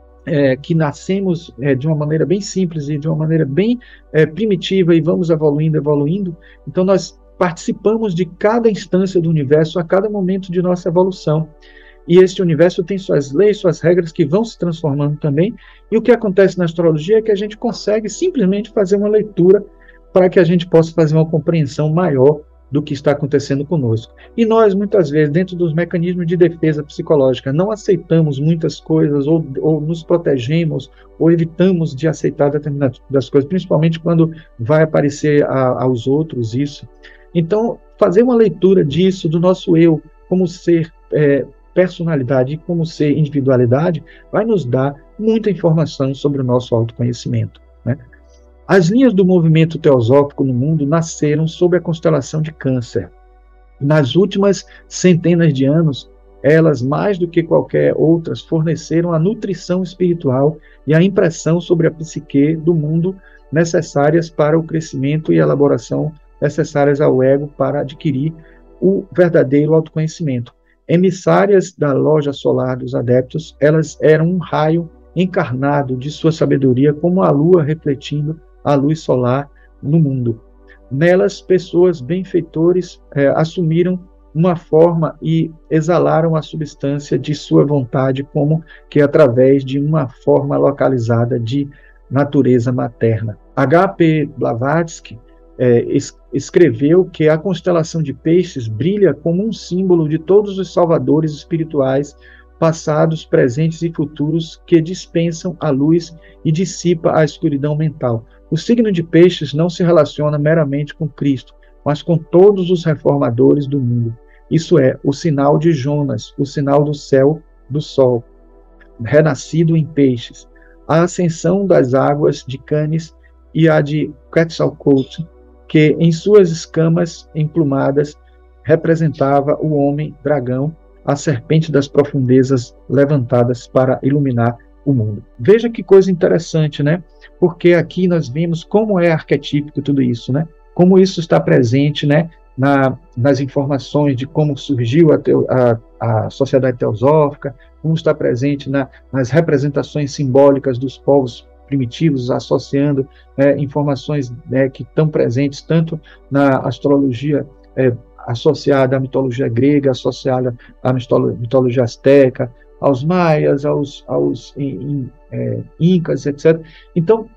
é, que nascemos é, de uma maneira bem simples e de uma maneira bem é, primitiva e vamos evoluindo, evoluindo, então nós participamos de cada instância do universo a cada momento de nossa evolução. E este universo tem suas leis, suas regras que vão se transformando também. E o que acontece na astrologia é que a gente consegue simplesmente fazer uma leitura para que a gente possa fazer uma compreensão maior do que está acontecendo conosco. E nós, muitas vezes, dentro dos mecanismos de defesa psicológica, não aceitamos muitas coisas, ou, ou nos protegemos, ou evitamos de aceitar determinadas coisas, principalmente quando vai aparecer a, aos outros isso. Então, fazer uma leitura disso, do nosso eu, como ser é, personalidade e como ser individualidade, vai nos dar muita informação sobre o nosso autoconhecimento, né? As linhas do movimento teosófico no mundo nasceram sob a constelação de Câncer. Nas últimas centenas de anos, elas, mais do que qualquer outras, forneceram a nutrição espiritual e a impressão sobre a psique do mundo necessárias para o crescimento e elaboração necessárias ao ego para adquirir o verdadeiro autoconhecimento. Emissárias da loja solar dos adeptos, elas eram um raio encarnado de sua sabedoria, como a lua refletindo a luz solar no mundo. Nelas, pessoas benfeitores eh, assumiram uma forma e exalaram a substância de sua vontade, como que através de uma forma localizada de natureza materna. H P Blavatsky É, es, escreveu que a constelação de Peixes brilha como um símbolo de todos os salvadores espirituais, passados, presentes e futuros, que dispensam a luz e dissipa a escuridão mental. O signo de Peixes não se relaciona meramente com Cristo, mas com todos os reformadores do mundo. Isso é, o sinal de Jonas, o sinal do céu, do sol, renascido em Peixes, a ascensão das águas de Canes e a de Quetzalcoatl, que em suas escamas emplumadas representava o homem-dragão, a serpente das profundezas levantadas para iluminar o mundo. Veja que coisa interessante, né? Porque aqui nós vemos como é arquetípico tudo isso, né? Como isso está presente, né? Na, nas informações de como surgiu a, teo, a, a sociedade teosófica, como está presente na, nas representações simbólicas dos povos primitivos, associando é, informações é, que estão presentes tanto na astrologia é, associada à mitologia grega, associada à mitologia asteca, aos maias, aos, aos in, in, é, incas, etcétera. Então,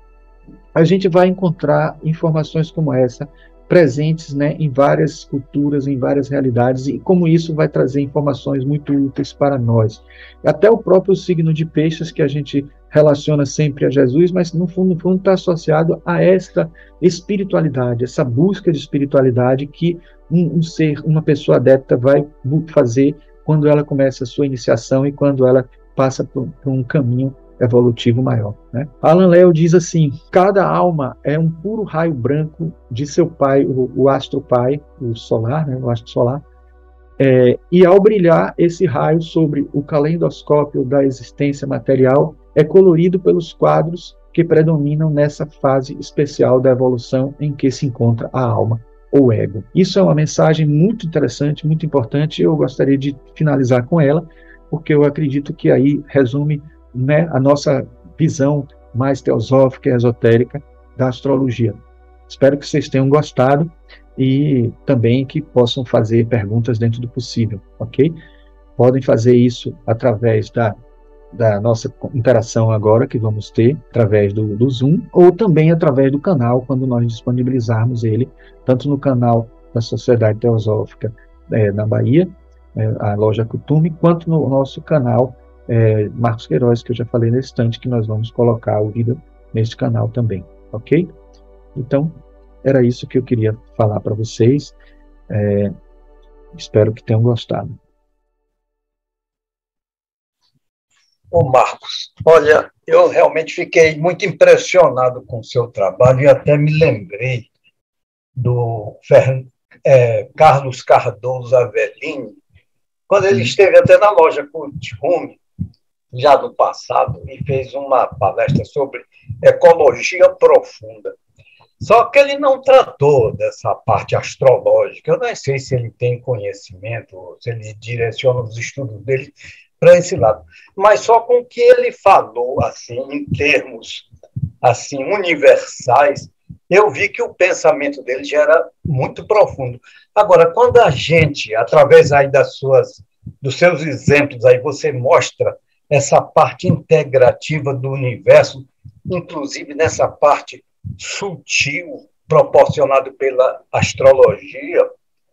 a gente vai encontrar informações como essa presentes, né, em várias culturas, em várias realidades, e como isso vai trazer informações muito úteis para nós. Até o próprio signo de Peixes, que a gente relaciona sempre a Jesus, mas no fundo, no fundo está associado a esta espiritualidade, essa busca de espiritualidade que um, um ser, uma pessoa adepta vai fazer quando ela começa a sua iniciação e quando ela passa por, por um caminho evolutivo maior, né? Alan Leo diz assim: cada alma é um puro raio branco de seu pai, o, o astro pai, o solar, né, o astro solar, é, e ao brilhar esse raio sobre o calendoscópio da existência material, é colorido pelos quadros que predominam nessa fase especial da evolução em que se encontra a alma ou ego. Isso é uma mensagem muito interessante, muito importante, e eu gostaria de finalizar com ela, porque eu acredito que aí resume, né, a nossa visão mais teosófica e esotérica da astrologia. Espero que vocês tenham gostado e também que possam fazer perguntas dentro do possível, ok? Podem fazer isso através da, da nossa interação agora, que vamos ter através do, do Zoom, ou também através do canal, quando nós disponibilizarmos ele, tanto no canal da Sociedade Teosófica é, na Bahia, é, a Loja Cutume, quanto no nosso canal É, Marcos Queiroz, que eu já falei nesse instante, que nós vamos colocar o vídeo neste canal também, ok? Então, era isso que eu queria falar para vocês. É, espero que tenham gostado. Ô Marcos, olha, eu realmente fiquei muito impressionado com o seu trabalho e até me lembrei do Fer, é, Carlos Cardoso Avelini, quando ele Sim. esteve até na loja Curtiume, já do passado, e fez uma palestra sobre ecologia profunda. Só que ele não tratou dessa parte astrológica. Eu não sei se ele tem conhecimento, se ele direciona os estudos dele para esse lado. Mas só com o que ele falou, assim, em termos assim universais, eu vi que o pensamento dele já era muito profundo. Agora, quando a gente, através aí das suas, dos seus exemplos, aí você mostra essa parte integrativa do universo, inclusive nessa parte sutil proporcionado pela astrologia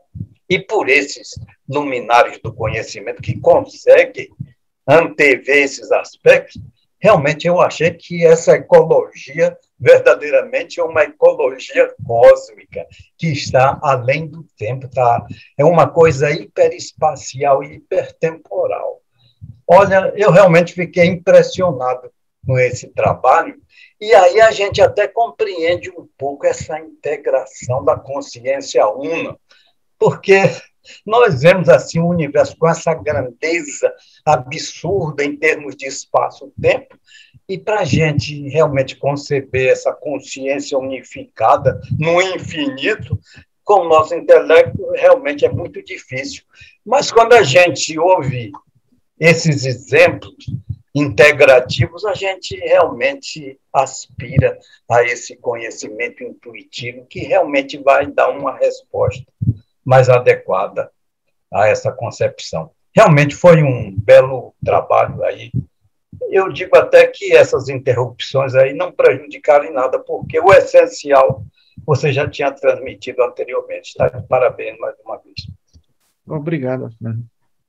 e por esses luminares do conhecimento que conseguem antever esses aspectos, realmente eu achei que essa ecologia verdadeiramente é uma ecologia cósmica, que está além do tempo, tá? É uma coisa hiperespacial e hipertemporal. Olha, eu realmente fiquei impressionado com esse trabalho, e aí a gente até compreende um pouco essa integração da consciência una, porque nós vemos assim o universo com essa grandeza absurda em termos de espaço-tempo, e para a gente realmente conceber essa consciência unificada no infinito, com o nosso intelecto, realmente é muito difícil. Mas quando a gente ouve esses exemplos integrativos, a gente realmente aspira a esse conhecimento intuitivo que realmente vai dar uma resposta mais adequada a essa concepção. Realmente foi um belo trabalho aí. Eu digo até que essas interrupções aí não prejudicaram em nada, porque o essencial você já tinha transmitido anteriormente. Tá? Parabéns mais uma vez. Obrigado, Fernando.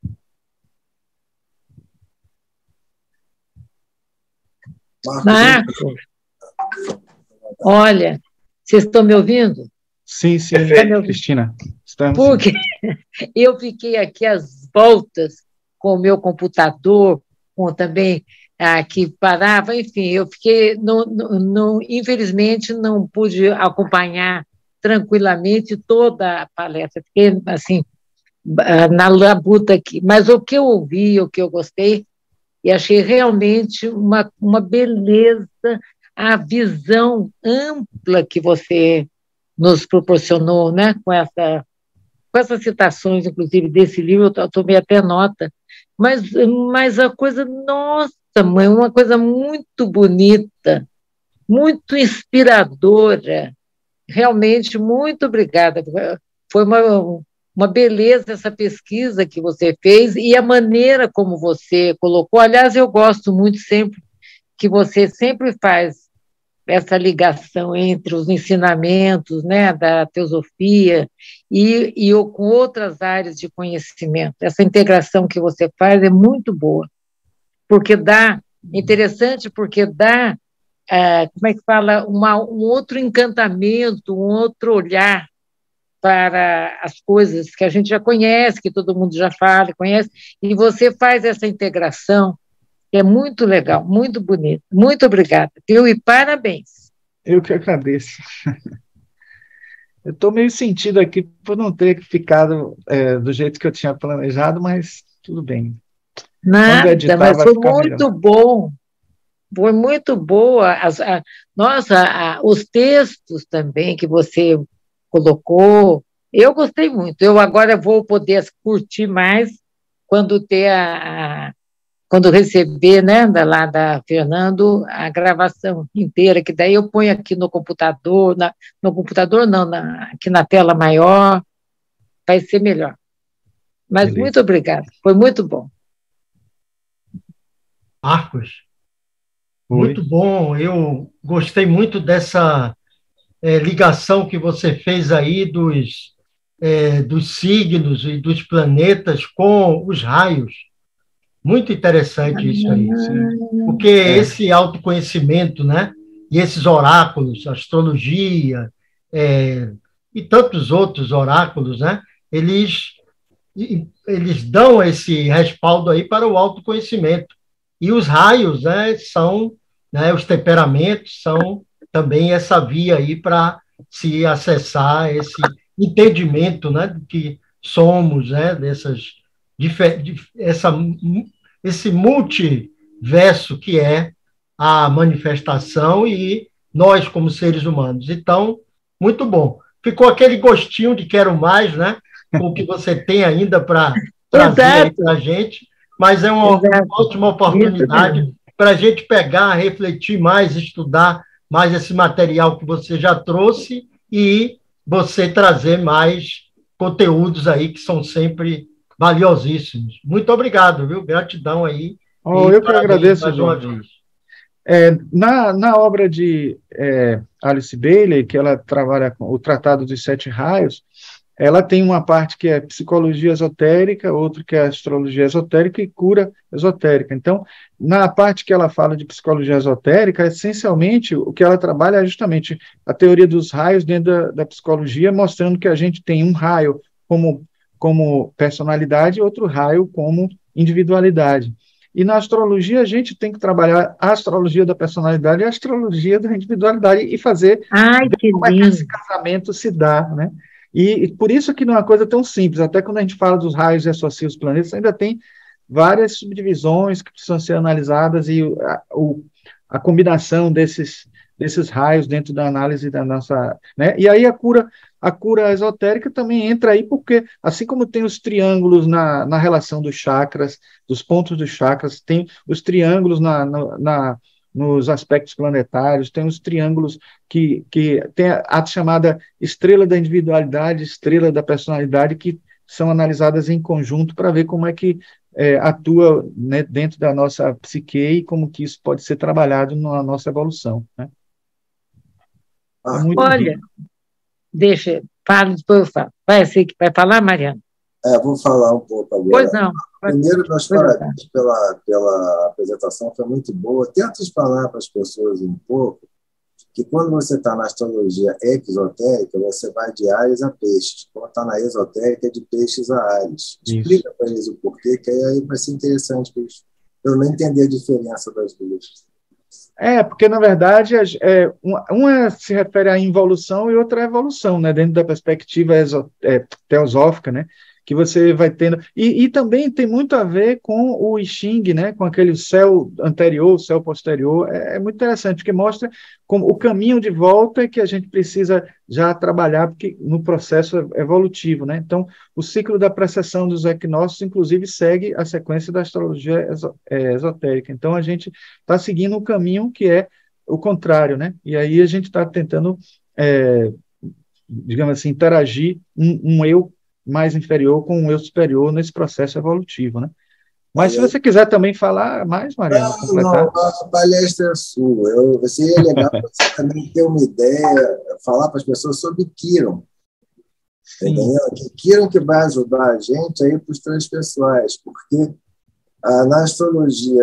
Marcos, olha, vocês estão me ouvindo? Sim, sim, Perfeito. me ouvindo? Cristina. Estamos, Porque eu fiquei aqui às voltas com o meu computador, com também aqui parava, enfim, eu fiquei, não, não, infelizmente, não pude acompanhar tranquilamente toda a palestra, fiquei assim, na labuta aqui. Mas o que eu ouvi, o que eu gostei, e achei realmente uma, uma beleza, a visão ampla que você nos proporcionou, né? com, essa, com essas citações, inclusive, desse livro, eu tomei até nota, mas, mas a coisa, nossa, mãe, uma coisa muito bonita, muito inspiradora, realmente, muito obrigada, foi uma... Uma beleza essa pesquisa que você fez e a maneira como você colocou. Aliás, eu gosto muito sempre que você sempre faz essa ligação entre os ensinamentos, né, da teosofia e, e com outras áreas de conhecimento. Essa integração que você faz é muito boa, porque dá, interessante porque dá, é, como é que fala, uma, um outro encantamento, um outro olhar para as coisas que a gente já conhece, que todo mundo já fala, conhece, e você faz essa integração, que é muito legal, muito bonito. Muito obrigada, viu? E parabéns. Eu que agradeço. Eu estou meio sentido aqui por não ter ficado é, do jeito que eu tinha planejado, mas tudo bem. Nada, Quando editar, mas vai foi ficar muito melhor. bom. Foi muito boa. As, a, nossa, a, os textos também que você colocou, eu gostei muito. Eu agora vou poder curtir mais quando ter a, a quando receber, né, da, lá da Fernando, a gravação inteira, que daí eu ponho aqui no computador, na, no computador não, na, aqui na tela maior, vai ser melhor. Mas Beleza. muito obrigada, foi muito bom. Marcos, Oi. muito bom, eu gostei muito dessa é, ligação que você fez aí dos, é, dos signos e dos planetas com os raios. Muito interessante isso aí, Sim. porque É. esse autoconhecimento, né, e esses oráculos, astrologia, é, e tantos outros oráculos, né, eles, eles dão esse respaldo aí para o autoconhecimento. E os raios, né, são, né, os temperamentos são também essa via aí para se acessar esse entendimento, né, do que somos, né, dessas, essa, esse multiverso que é a manifestação e nós como seres humanos. Então, muito bom. Ficou aquele gostinho de quero mais, né, com o que você tem ainda para trazer para a gente, mas é uma, uma ótima oportunidade para a gente pegar, refletir mais, estudar mais esse material que você já trouxe e você trazer mais conteúdos aí que são sempre valiosíssimos. Muito obrigado, viu? Gratidão aí. Oh, eu que agradeço, mais uma vez. É, na, na obra de é, Alice Bailey, que ela trabalha com o Tratado dos Sete Raios, ela tem uma parte que é psicologia esotérica, outra que é astrologia esotérica e cura esotérica. Então, na parte que ela fala de psicologia esotérica, essencialmente, o que ela trabalha é justamente a teoria dos raios dentro da, da psicologia, mostrando que a gente tem um raio como, como personalidade e outro raio como individualidade. E na astrologia, a gente tem que trabalhar a astrologia da personalidade e a astrologia da individualidade e fazer Ai, que como lindo. é que esse casamento se dá, né? E, e por isso que não é uma coisa tão simples, até quando a gente fala dos raios e associa os planetas, ainda tem várias subdivisões que precisam ser analisadas e a, o, a combinação desses, desses raios dentro da análise da nossa... Né? E aí a cura, a cura esotérica também entra aí, porque assim como tem os triângulos na, na relação dos chakras, dos pontos dos chakras, tem os triângulos na, na, na nos aspectos planetários, tem os triângulos que, que tem a, a chamada estrela da individualidade, estrela da personalidade, que são analisadas em conjunto para ver como é que é, atua, né, dentro da nossa psique e como que isso pode ser trabalhado na nossa evolução. Né? É muito Olha, rico. Deixa, fala, depois eu falo. Vai, você que vai falar, Mariana? É, vou falar um pouco agora. Pois não. Primeiro, meus parabéns pela, pela apresentação, foi muito boa. Tenta explanar para as pessoas um pouco que quando você está na astrologia exotérica, você vai de Áries a Peixes. Quando está na esotérica, é de Peixes a Áries. Explica para eles o porquê, que aí vai ser interessante para eles pelo menos entender a diferença das duas. É, porque, na verdade, é, uma, uma se refere à involução e outra à evolução, né, dentro da perspectiva exo, é, teosófica, né, que você vai tendo... E, e também tem muito a ver com o I Ching, né, com aquele céu anterior, céu posterior. É, é muito interessante, porque mostra como o caminho de volta que a gente precisa já trabalhar porque, no processo evolutivo. Né? Então, o ciclo da precessão dos equinócios, inclusive, segue a sequência da astrologia exo, é, esotérica. Então, a gente está seguindo um caminho que é o contrário, né? E aí a gente está tentando, é, digamos assim, interagir um, um eu mais inferior com um eu superior nesse processo evolutivo, né? Mas se você quiser também falar mais, Mariana, não, completar. Não, a palestra é sua. Eu, seria legal você também ter uma ideia, falar para as pessoas sobre Quiron. Entendeu? Que Quiron que vai ajudar a gente aí para os transpessoais, porque ah, na astrologia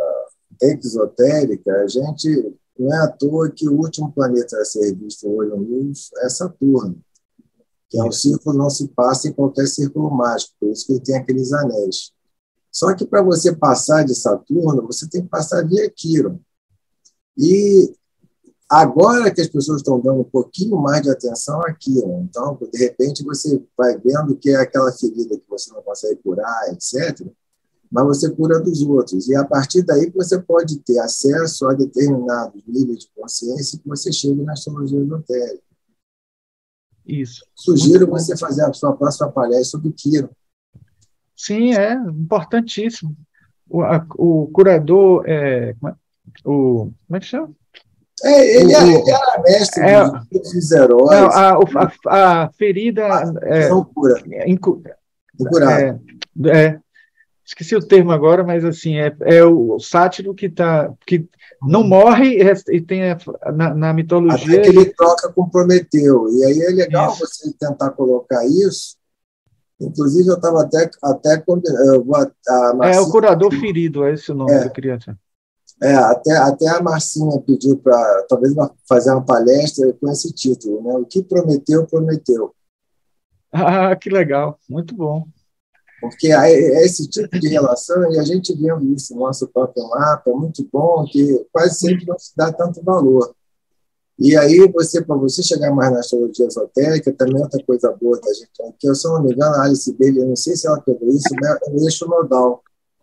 exotérica, a gente não é à toa que o último planeta a ser visto hoje no mundo é Saturno, que é um círculo não se passa em qualquer círculo mágico, por isso que ele tem aqueles anéis. Só que para você passar de Saturno, você tem que passar via Quiron. E agora que as pessoas estão dando um pouquinho mais de atenção a Quiron, então, de repente, você vai vendo que é aquela ferida que você não consegue curar, etcétera, mas você cura dos outros. E a partir daí você pode ter acesso a determinados níveis de consciência que você chega na astrologia esotérica. Isso. Sugiro você fazer a sua próxima palestra sobre Quiron. Sim, é importantíssimo. O, a, o curador, é, o, como é que chama? É, ele, o, ele era mestre é, dos heróis. Não, a, a, a ferida... É, não cura. Incu, Incurado. É, é, esqueci o termo agora, mas assim, é, é o sátiro que, tá, que não morre e tem a, na, na mitologia... Até que ele troca com Prometeu. E aí é legal isso. Você tentar colocar isso. Inclusive, eu estava até... até eu vou, a Marcinha, é o curador ferido, é esse o nome é, que eu queria dizer. É, até, até a Marcinha pediu para talvez fazer uma palestra com esse título, né? O que prometeu, prometeu. Ah, que legal, muito bom. Porque é esse tipo de relação, e a gente vendo isso no nosso próprio mapa, é muito bom, que quase sempre não se dá tanto valor. E aí, você, para você chegar mais na astrologia esotérica, também outra coisa boa da gente, que eu, se eu não me engano, a Alice Bailey, eu não sei se ela pegou isso, mas é o eixo nodal.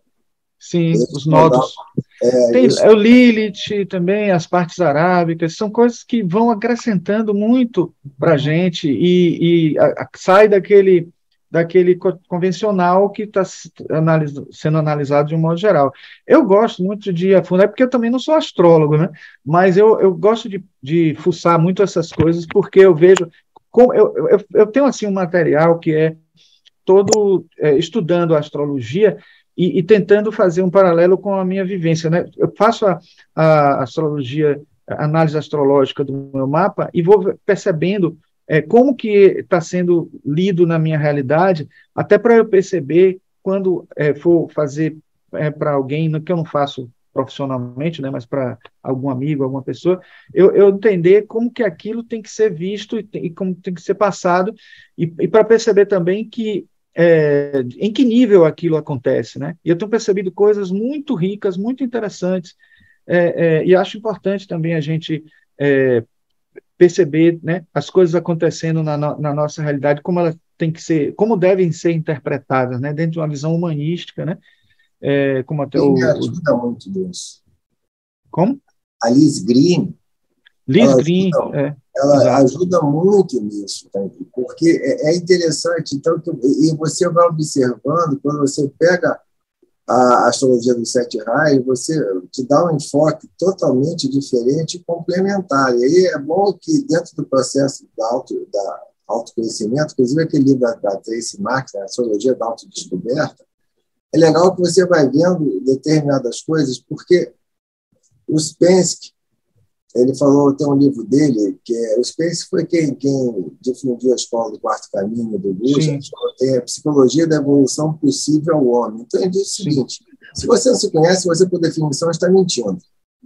Sim, eixo os nodos. É, Tem eixo... o Lilith também, as partes arábicas, são coisas que vão acrescentando muito para a gente e, e a, a, sai daquele, daquele convencional que está analis, sendo analisado de um modo geral. Eu gosto muito de afundar, porque eu também não sou astrólogo, né? Mas eu, eu gosto de, de fuçar muito essas coisas, porque eu vejo... Como, eu, eu, eu tenho assim, um material que é todo é, estudando a astrologia e, e tentando fazer um paralelo com a minha vivência, né? Eu faço a, a astrologia, a análise astrológica do meu mapa e vou percebendo é, como que está sendo lido na minha realidade, até para eu perceber quando é, for fazer é, para alguém, que eu não faço profissionalmente, né, mas para algum amigo, alguma pessoa, eu, eu entender como que aquilo tem que ser visto e, e como tem que ser passado, e, e para perceber também que É, em que nível aquilo acontece, né? E eu tenho percebido coisas muito ricas, muito interessantes, é, é, e acho importante também a gente é, perceber, né, as coisas acontecendo na, no, na nossa realidade, como elas têm que ser, como devem ser interpretadas, né, dentro de uma visão humanística, né? É, como até Green o, o ajuda muito nisso. como? A Liz Green, Liz ela Green, ajuda, é, ela exato. ajuda muito nisso, tá? Porque é, é interessante, então, que, e você vai observando, quando você pega a astrologia dos sete raios, você te dá um enfoque totalmente diferente e complementar. E aí é bom que, dentro do processo da, auto, da autoconhecimento, inclusive aquele livro da, da Tracy Marx, a Astrologia da Autodescoberta, é legal que você vai vendo determinadas coisas, porque o Spensky, ele falou, tem um livro dele, que é, o Spence foi quem, quem difundiu a escola do quarto caminho do Buja, tem a psicologia da evolução possível ao homem. Então, ele diz o seguinte, se você não se conhece, você, por definição, está mentindo.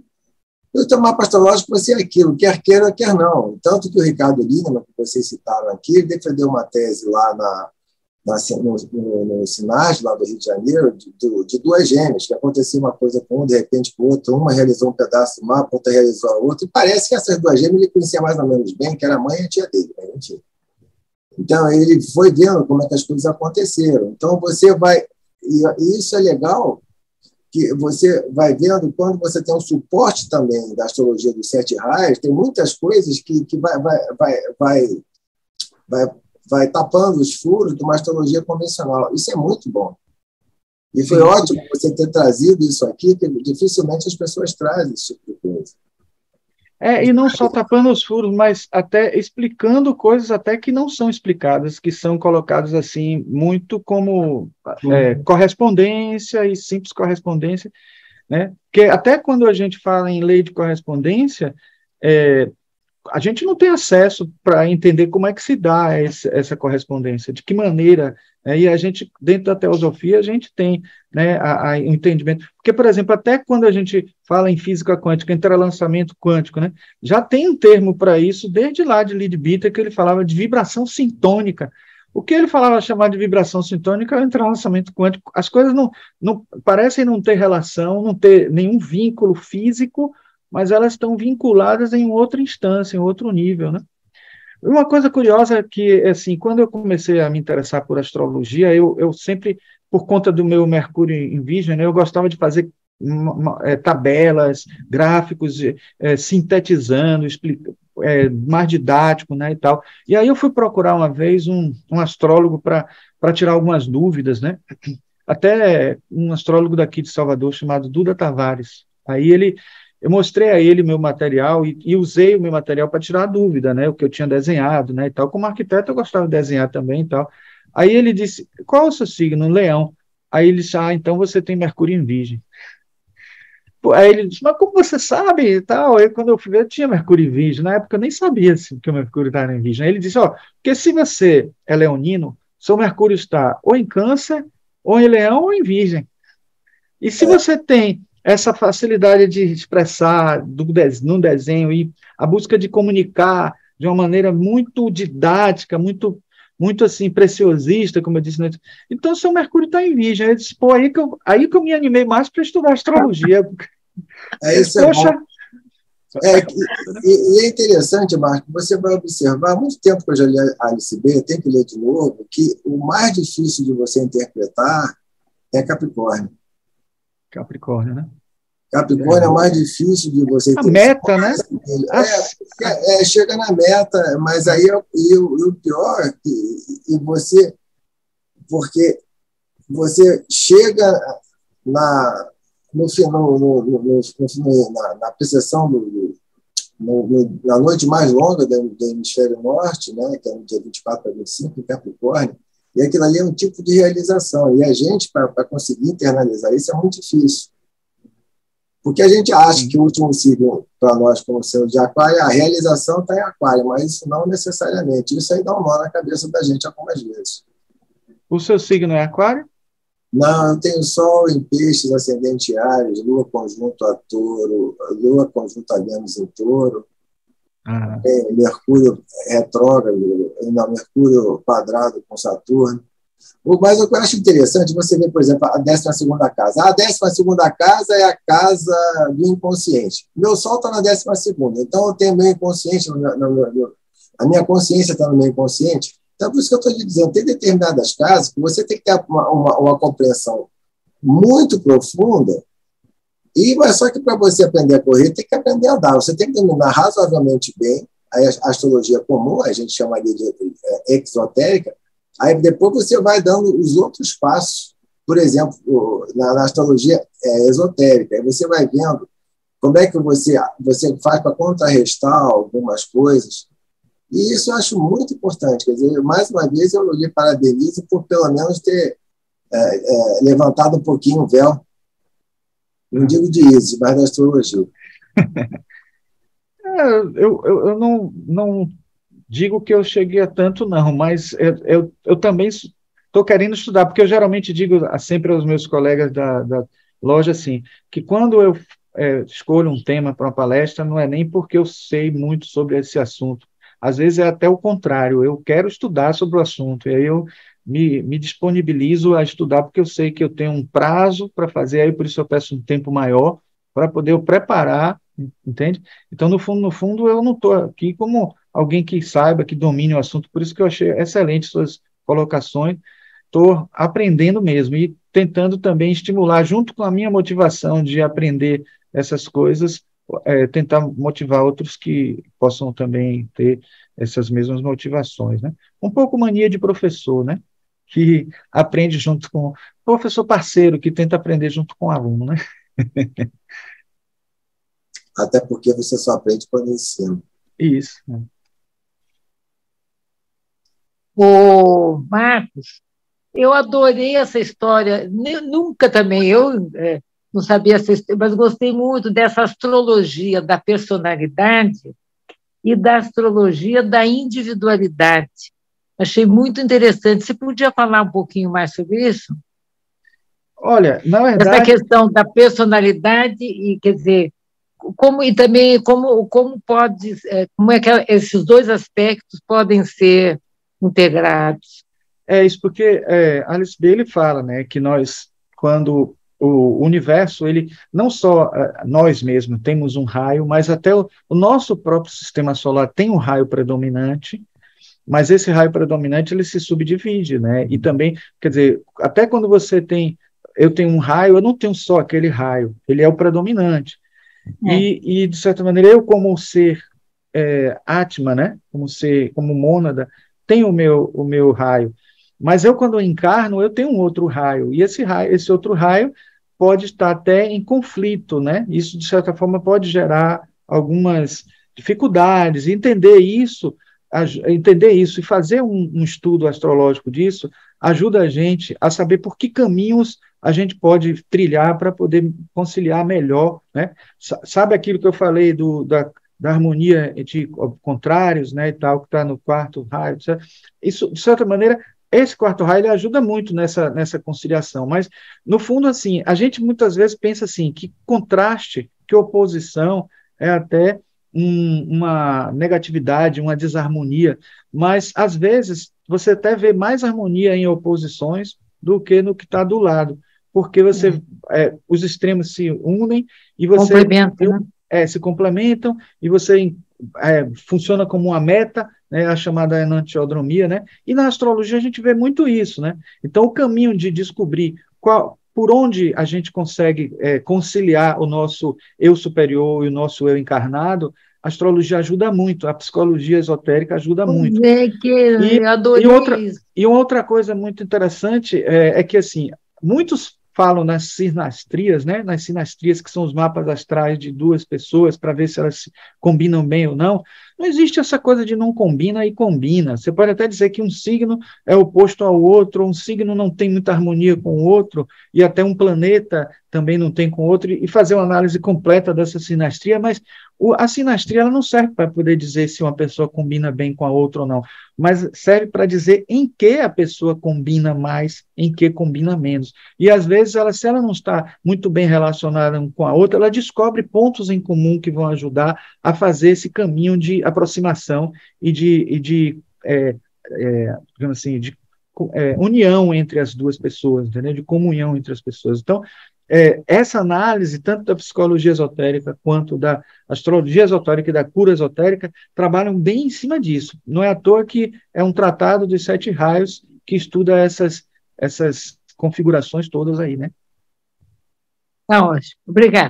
No teu mapa astrológico, você é aquilo, quer queira, quer não. Tanto que o Ricardo Lineman, que vocês citaram aqui, ele defendeu uma tese lá na, na, no, no, no Sinage, lá do Rio de Janeiro, de, de duas gêmeas, que acontecia uma coisa com um, de repente com o outro, uma realizou um pedaço do mapa, outra realizou a outra, e parece que essas duas gêmeas ele conhecia mais ou menos bem, que era a mãe e a tia dele, né? Mentira. Então, ele foi vendo como é que as coisas aconteceram. Então, você vai... E isso é legal, que você vai vendo, quando você tem um suporte também da astrologia dos sete raios, tem muitas coisas que, que vai, vai, vai, vai, vai, vai tapando os furos de uma astrologia convencional. Isso é muito bom. E foi Sim. ótimo você ter trazido isso aqui, que dificilmente as pessoas trazem esse tipo de coisa. É, e não só tapando os furos, mas até explicando coisas até que não são explicadas, que são colocadas assim, muito como é, correspondência e simples correspondência, né? Porque até quando a gente fala em lei de correspondência, é, a gente não tem acesso para entender como é que se dá esse, essa correspondência, de que maneira, né? E a gente, dentro da teosofia, a gente tem, né, a, a, o entendimento, porque, por exemplo, até quando a gente fala em física quântica, entrelaçamento quântico, né, já tem um termo para isso, desde lá de Leadbeater, que ele falava de vibração sintônica. O que ele falava chamar de vibração sintônica é o entrelaçamento quântico. As coisas não, não parecem não ter relação, não ter nenhum vínculo físico, mas elas estão vinculadas em outra instância, em outro nível, né? Uma coisa curiosa é que, assim, quando eu comecei a me interessar por astrologia, eu, eu sempre, por conta do meu Mercúrio em Virgem, né, eu gostava de fazer é, tabelas, gráficos, é, sintetizando, explica, é, mais didático, né, e tal. E aí eu fui procurar uma vez um, um astrólogo para tirar algumas dúvidas, né? Até um astrólogo daqui de Salvador chamado Duda Tavares. Aí ele... Eu mostrei a ele meu material e, e usei o meu material para tirar a dúvida, né, o que eu tinha desenhado, né, e tal. Como arquiteto eu gostava de desenhar também e tal. Aí ele disse, qual é o seu signo? Leão. Aí ele disse, ah, então você tem Mercúrio em Virgem. Aí ele disse, mas como você sabe e tal? Aí quando eu fui ver, eu tinha Mercúrio em Virgem. Na época eu nem sabia assim, que o Mercúrio estava em Virgem. Aí ele disse, ó, porque se você é leonino, seu Mercúrio está ou em Câncer, ou em Leão, ou em Virgem. E se você tem essa facilidade de expressar do de, no desenho e a busca de comunicar de uma maneira muito didática, muito muito assim, preciosista, como eu disse, né? Então, seu Mercúrio está em Virgem. Eu disse, pô, aí que eu, aí que eu me animei mais para estudar astrologia. É, isso é bom. É, e, e é interessante, Marco, você vai observar, há muito tempo que eu já li a Alice B, eu tenho que ler de novo, que o mais difícil de você interpretar é Capricórnio. Capricórnio, né? Capricórnio é, é o mais difícil de você a meta, né? É, é, é, chega na meta, mas aí e, e o pior e, e você, porque você chega na no final, no, no, no, no, na, na percepção do, no, no, na noite mais longa do, do hemisfério norte, né, que é no dia vinte e quatro para vinte e cinco, em Capricórnio, e aquilo ali é um tipo de realização, e a gente, para conseguir internalizar isso, é muito difícil. Porque a gente acha que o último signo, para nós, como sendo de Aquário, a realização está em Aquário, mas isso não necessariamente. Isso aí dá um nó na cabeça da gente algumas vezes. O seu signo é Aquário? Não, eu tenho Sol em Peixes, ascendente em Áries, Lua conjunto a Touro, Lua conjunto a Vênus em Touro, ah. Mercúrio retrógrado, não, Mercúrio quadrado com Saturno. Mas o que eu acho interessante, você vê, por exemplo, a décima segunda casa. A décima segunda casa é a casa do inconsciente. Meu Sol está na décima segunda, então eu tenho meu inconsciente, no, no, no, a minha consciência está no meu inconsciente. Então, por isso que eu estou te dizendo, tem determinadas casas que você tem que ter uma, uma, uma compreensão muito profunda, e, mas só que para você aprender a correr, tem que aprender a andar. Você tem que dominar razoavelmente bem a astrologia comum, a gente chamaria de é, exotérica. Aí depois você vai dando os outros passos, por exemplo, na, na astrologia é, esotérica, aí você vai vendo como é que você, você faz para contrarrestar algumas coisas. E isso eu acho muito importante. Quer dizer, mais uma vez, eu lhe parabenizo por, pelo menos, ter é, é, levantado um pouquinho o véu, não digo de Isis, mas da astrologia. É, eu, eu, eu não, não digo que eu cheguei a tanto, não, mas eu, eu, eu também estou querendo estudar, porque eu geralmente digo sempre aos meus colegas da, da loja assim, que quando eu é, escolho um tema para uma palestra, não é nem porque eu sei muito sobre esse assunto. Às vezes é até o contrário, eu quero estudar sobre o assunto, e aí eu me, me disponibilizo a estudar, porque eu sei que eu tenho um prazo para fazer, aí por isso eu peço um tempo maior, para poder eu preparar, entende? Então, no fundo, no fundo, eu não estou aqui como alguém que saiba, que domine o assunto, por isso que eu achei excelente suas colocações, estou aprendendo mesmo, e tentando também estimular, junto com a minha motivação de aprender essas coisas, É, tentar motivar outros que possam também ter essas mesmas motivações, né? Um pouco mania de professor, né? Que aprende junto com professor parceiro, que tenta aprender junto com o aluno, né? Até porque você só aprende quando ensina. Isso. Né? Ô, Marcos, eu adorei essa história. Nunca também, eu é, não sabia essa história, mas gostei muito dessa astrologia da personalidade e da astrologia da individualidade. Achei muito interessante. Você podia falar um pouquinho mais sobre isso? Olha, na verdade... Essa questão da personalidade e, quer dizer, como, e também como, como pode, como é que esses dois aspectos podem ser integrados. É isso, porque é, Alice Bailey fala, né, que nós, quando o universo, ele não só nós mesmos temos um raio, mas até o, o nosso próprio sistema solar tem um raio predominante, mas esse raio predominante ele se subdivide, né? E também, quer dizer, até quando você tem, eu tenho um raio, eu não tenho só aquele raio, ele é o predominante. É. E, e, de certa maneira, eu como ser é, Atma, né? Como ser, como mônada, tenho o meu, o meu raio. Mas eu, quando eu encarno, eu tenho um outro raio, e esse raio, esse outro raio pode estar até em conflito, né? Isso, de certa forma, pode gerar algumas dificuldades. E entender isso, entender isso e fazer um, um estudo astrológico disso ajuda a gente a saber por que caminhos a gente pode trilhar para poder conciliar melhor, né? Sabe aquilo que eu falei do, da, da harmonia entre contrários, né, e tal, que está no quarto raio, etcétera. Isso, de certa maneira, esse quarto raio ele ajuda muito nessa, nessa conciliação, mas, no fundo, assim, a gente muitas vezes pensa assim, que contraste, que oposição é até um, uma negatividade, uma desarmonia, mas, às vezes, você até vê mais harmonia em oposições do que no que está do lado, porque você, é, os extremos se unem e você Complementa, né? é, se complementam e você é, funciona como uma meta, né, a chamada enantiodromia, né? E na astrologia a gente vê muito isso, né? Então o caminho de descobrir qual, por onde a gente consegue é, conciliar o nosso eu superior e o nosso eu encarnado, a astrologia ajuda muito, a psicologia esotérica ajuda muito. Pois é, que E, eu e, outra, adorei isso. e uma outra coisa muito interessante é, é que, assim, muitos falam nas sinastrias, né, nas sinastrias, que são os mapas astrais de duas pessoas, para ver se elas se combinam bem ou não. Não existe essa coisa de não combina e combina. Você pode até dizer que um signo é oposto ao outro, um signo não tem muita harmonia com o outro, e até um planeta também não tem com o outro, e fazer uma análise completa dessa sinastria, mas o, a sinastria ela não serve para poder dizer se uma pessoa combina bem com a outra ou não, mas serve para dizer em que a pessoa combina mais, em que combina menos. E às vezes, ela, se ela não está muito bem relacionada com a outra, ela descobre pontos em comum que vão ajudar a fazer esse caminho de aproximação e de, e de é, é, digamos assim, de é, união entre as duas pessoas, entendeu? De comunhão entre as pessoas. Então, é, essa análise, tanto da psicologia esotérica quanto da astrologia esotérica e da cura esotérica, trabalham bem em cima disso. Não é à toa que é um tratado dos sete raios que estuda essas, essas configurações todas aí, né? Tá ótimo. Obrigada.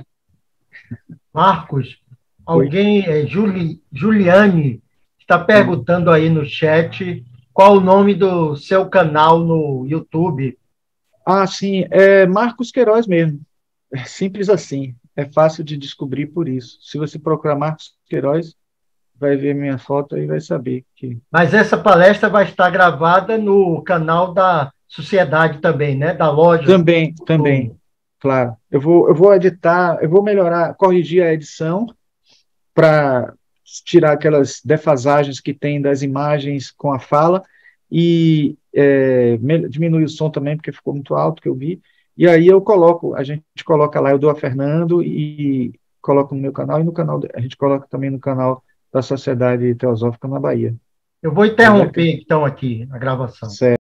Marcos, alguém, é, Juli, Juliane, está perguntando aí no chat qual o nome do seu canal no YouTube. Ah, sim, é Marcos Queiroz mesmo. É simples assim. É fácil de descobrir por isso. Se você procurar Marcos Queiroz, vai ver minha foto e vai saber que... Mas essa palestra vai estar gravada no canal da Sociedade também, né? Da loja. Também, também, claro. Eu vou, eu vou editar, eu vou melhorar, corrigir a edição para tirar aquelas defasagens que tem das imagens com a fala e é, diminuir o som também, porque ficou muito alto que eu vi. E aí eu coloco, a gente coloca lá, eu dou a Fernando e coloco no meu canal, e no canal, a gente coloca também no canal da Sociedade Teosófica na Bahia. Eu vou interromper, então, aqui a gravação. Certo.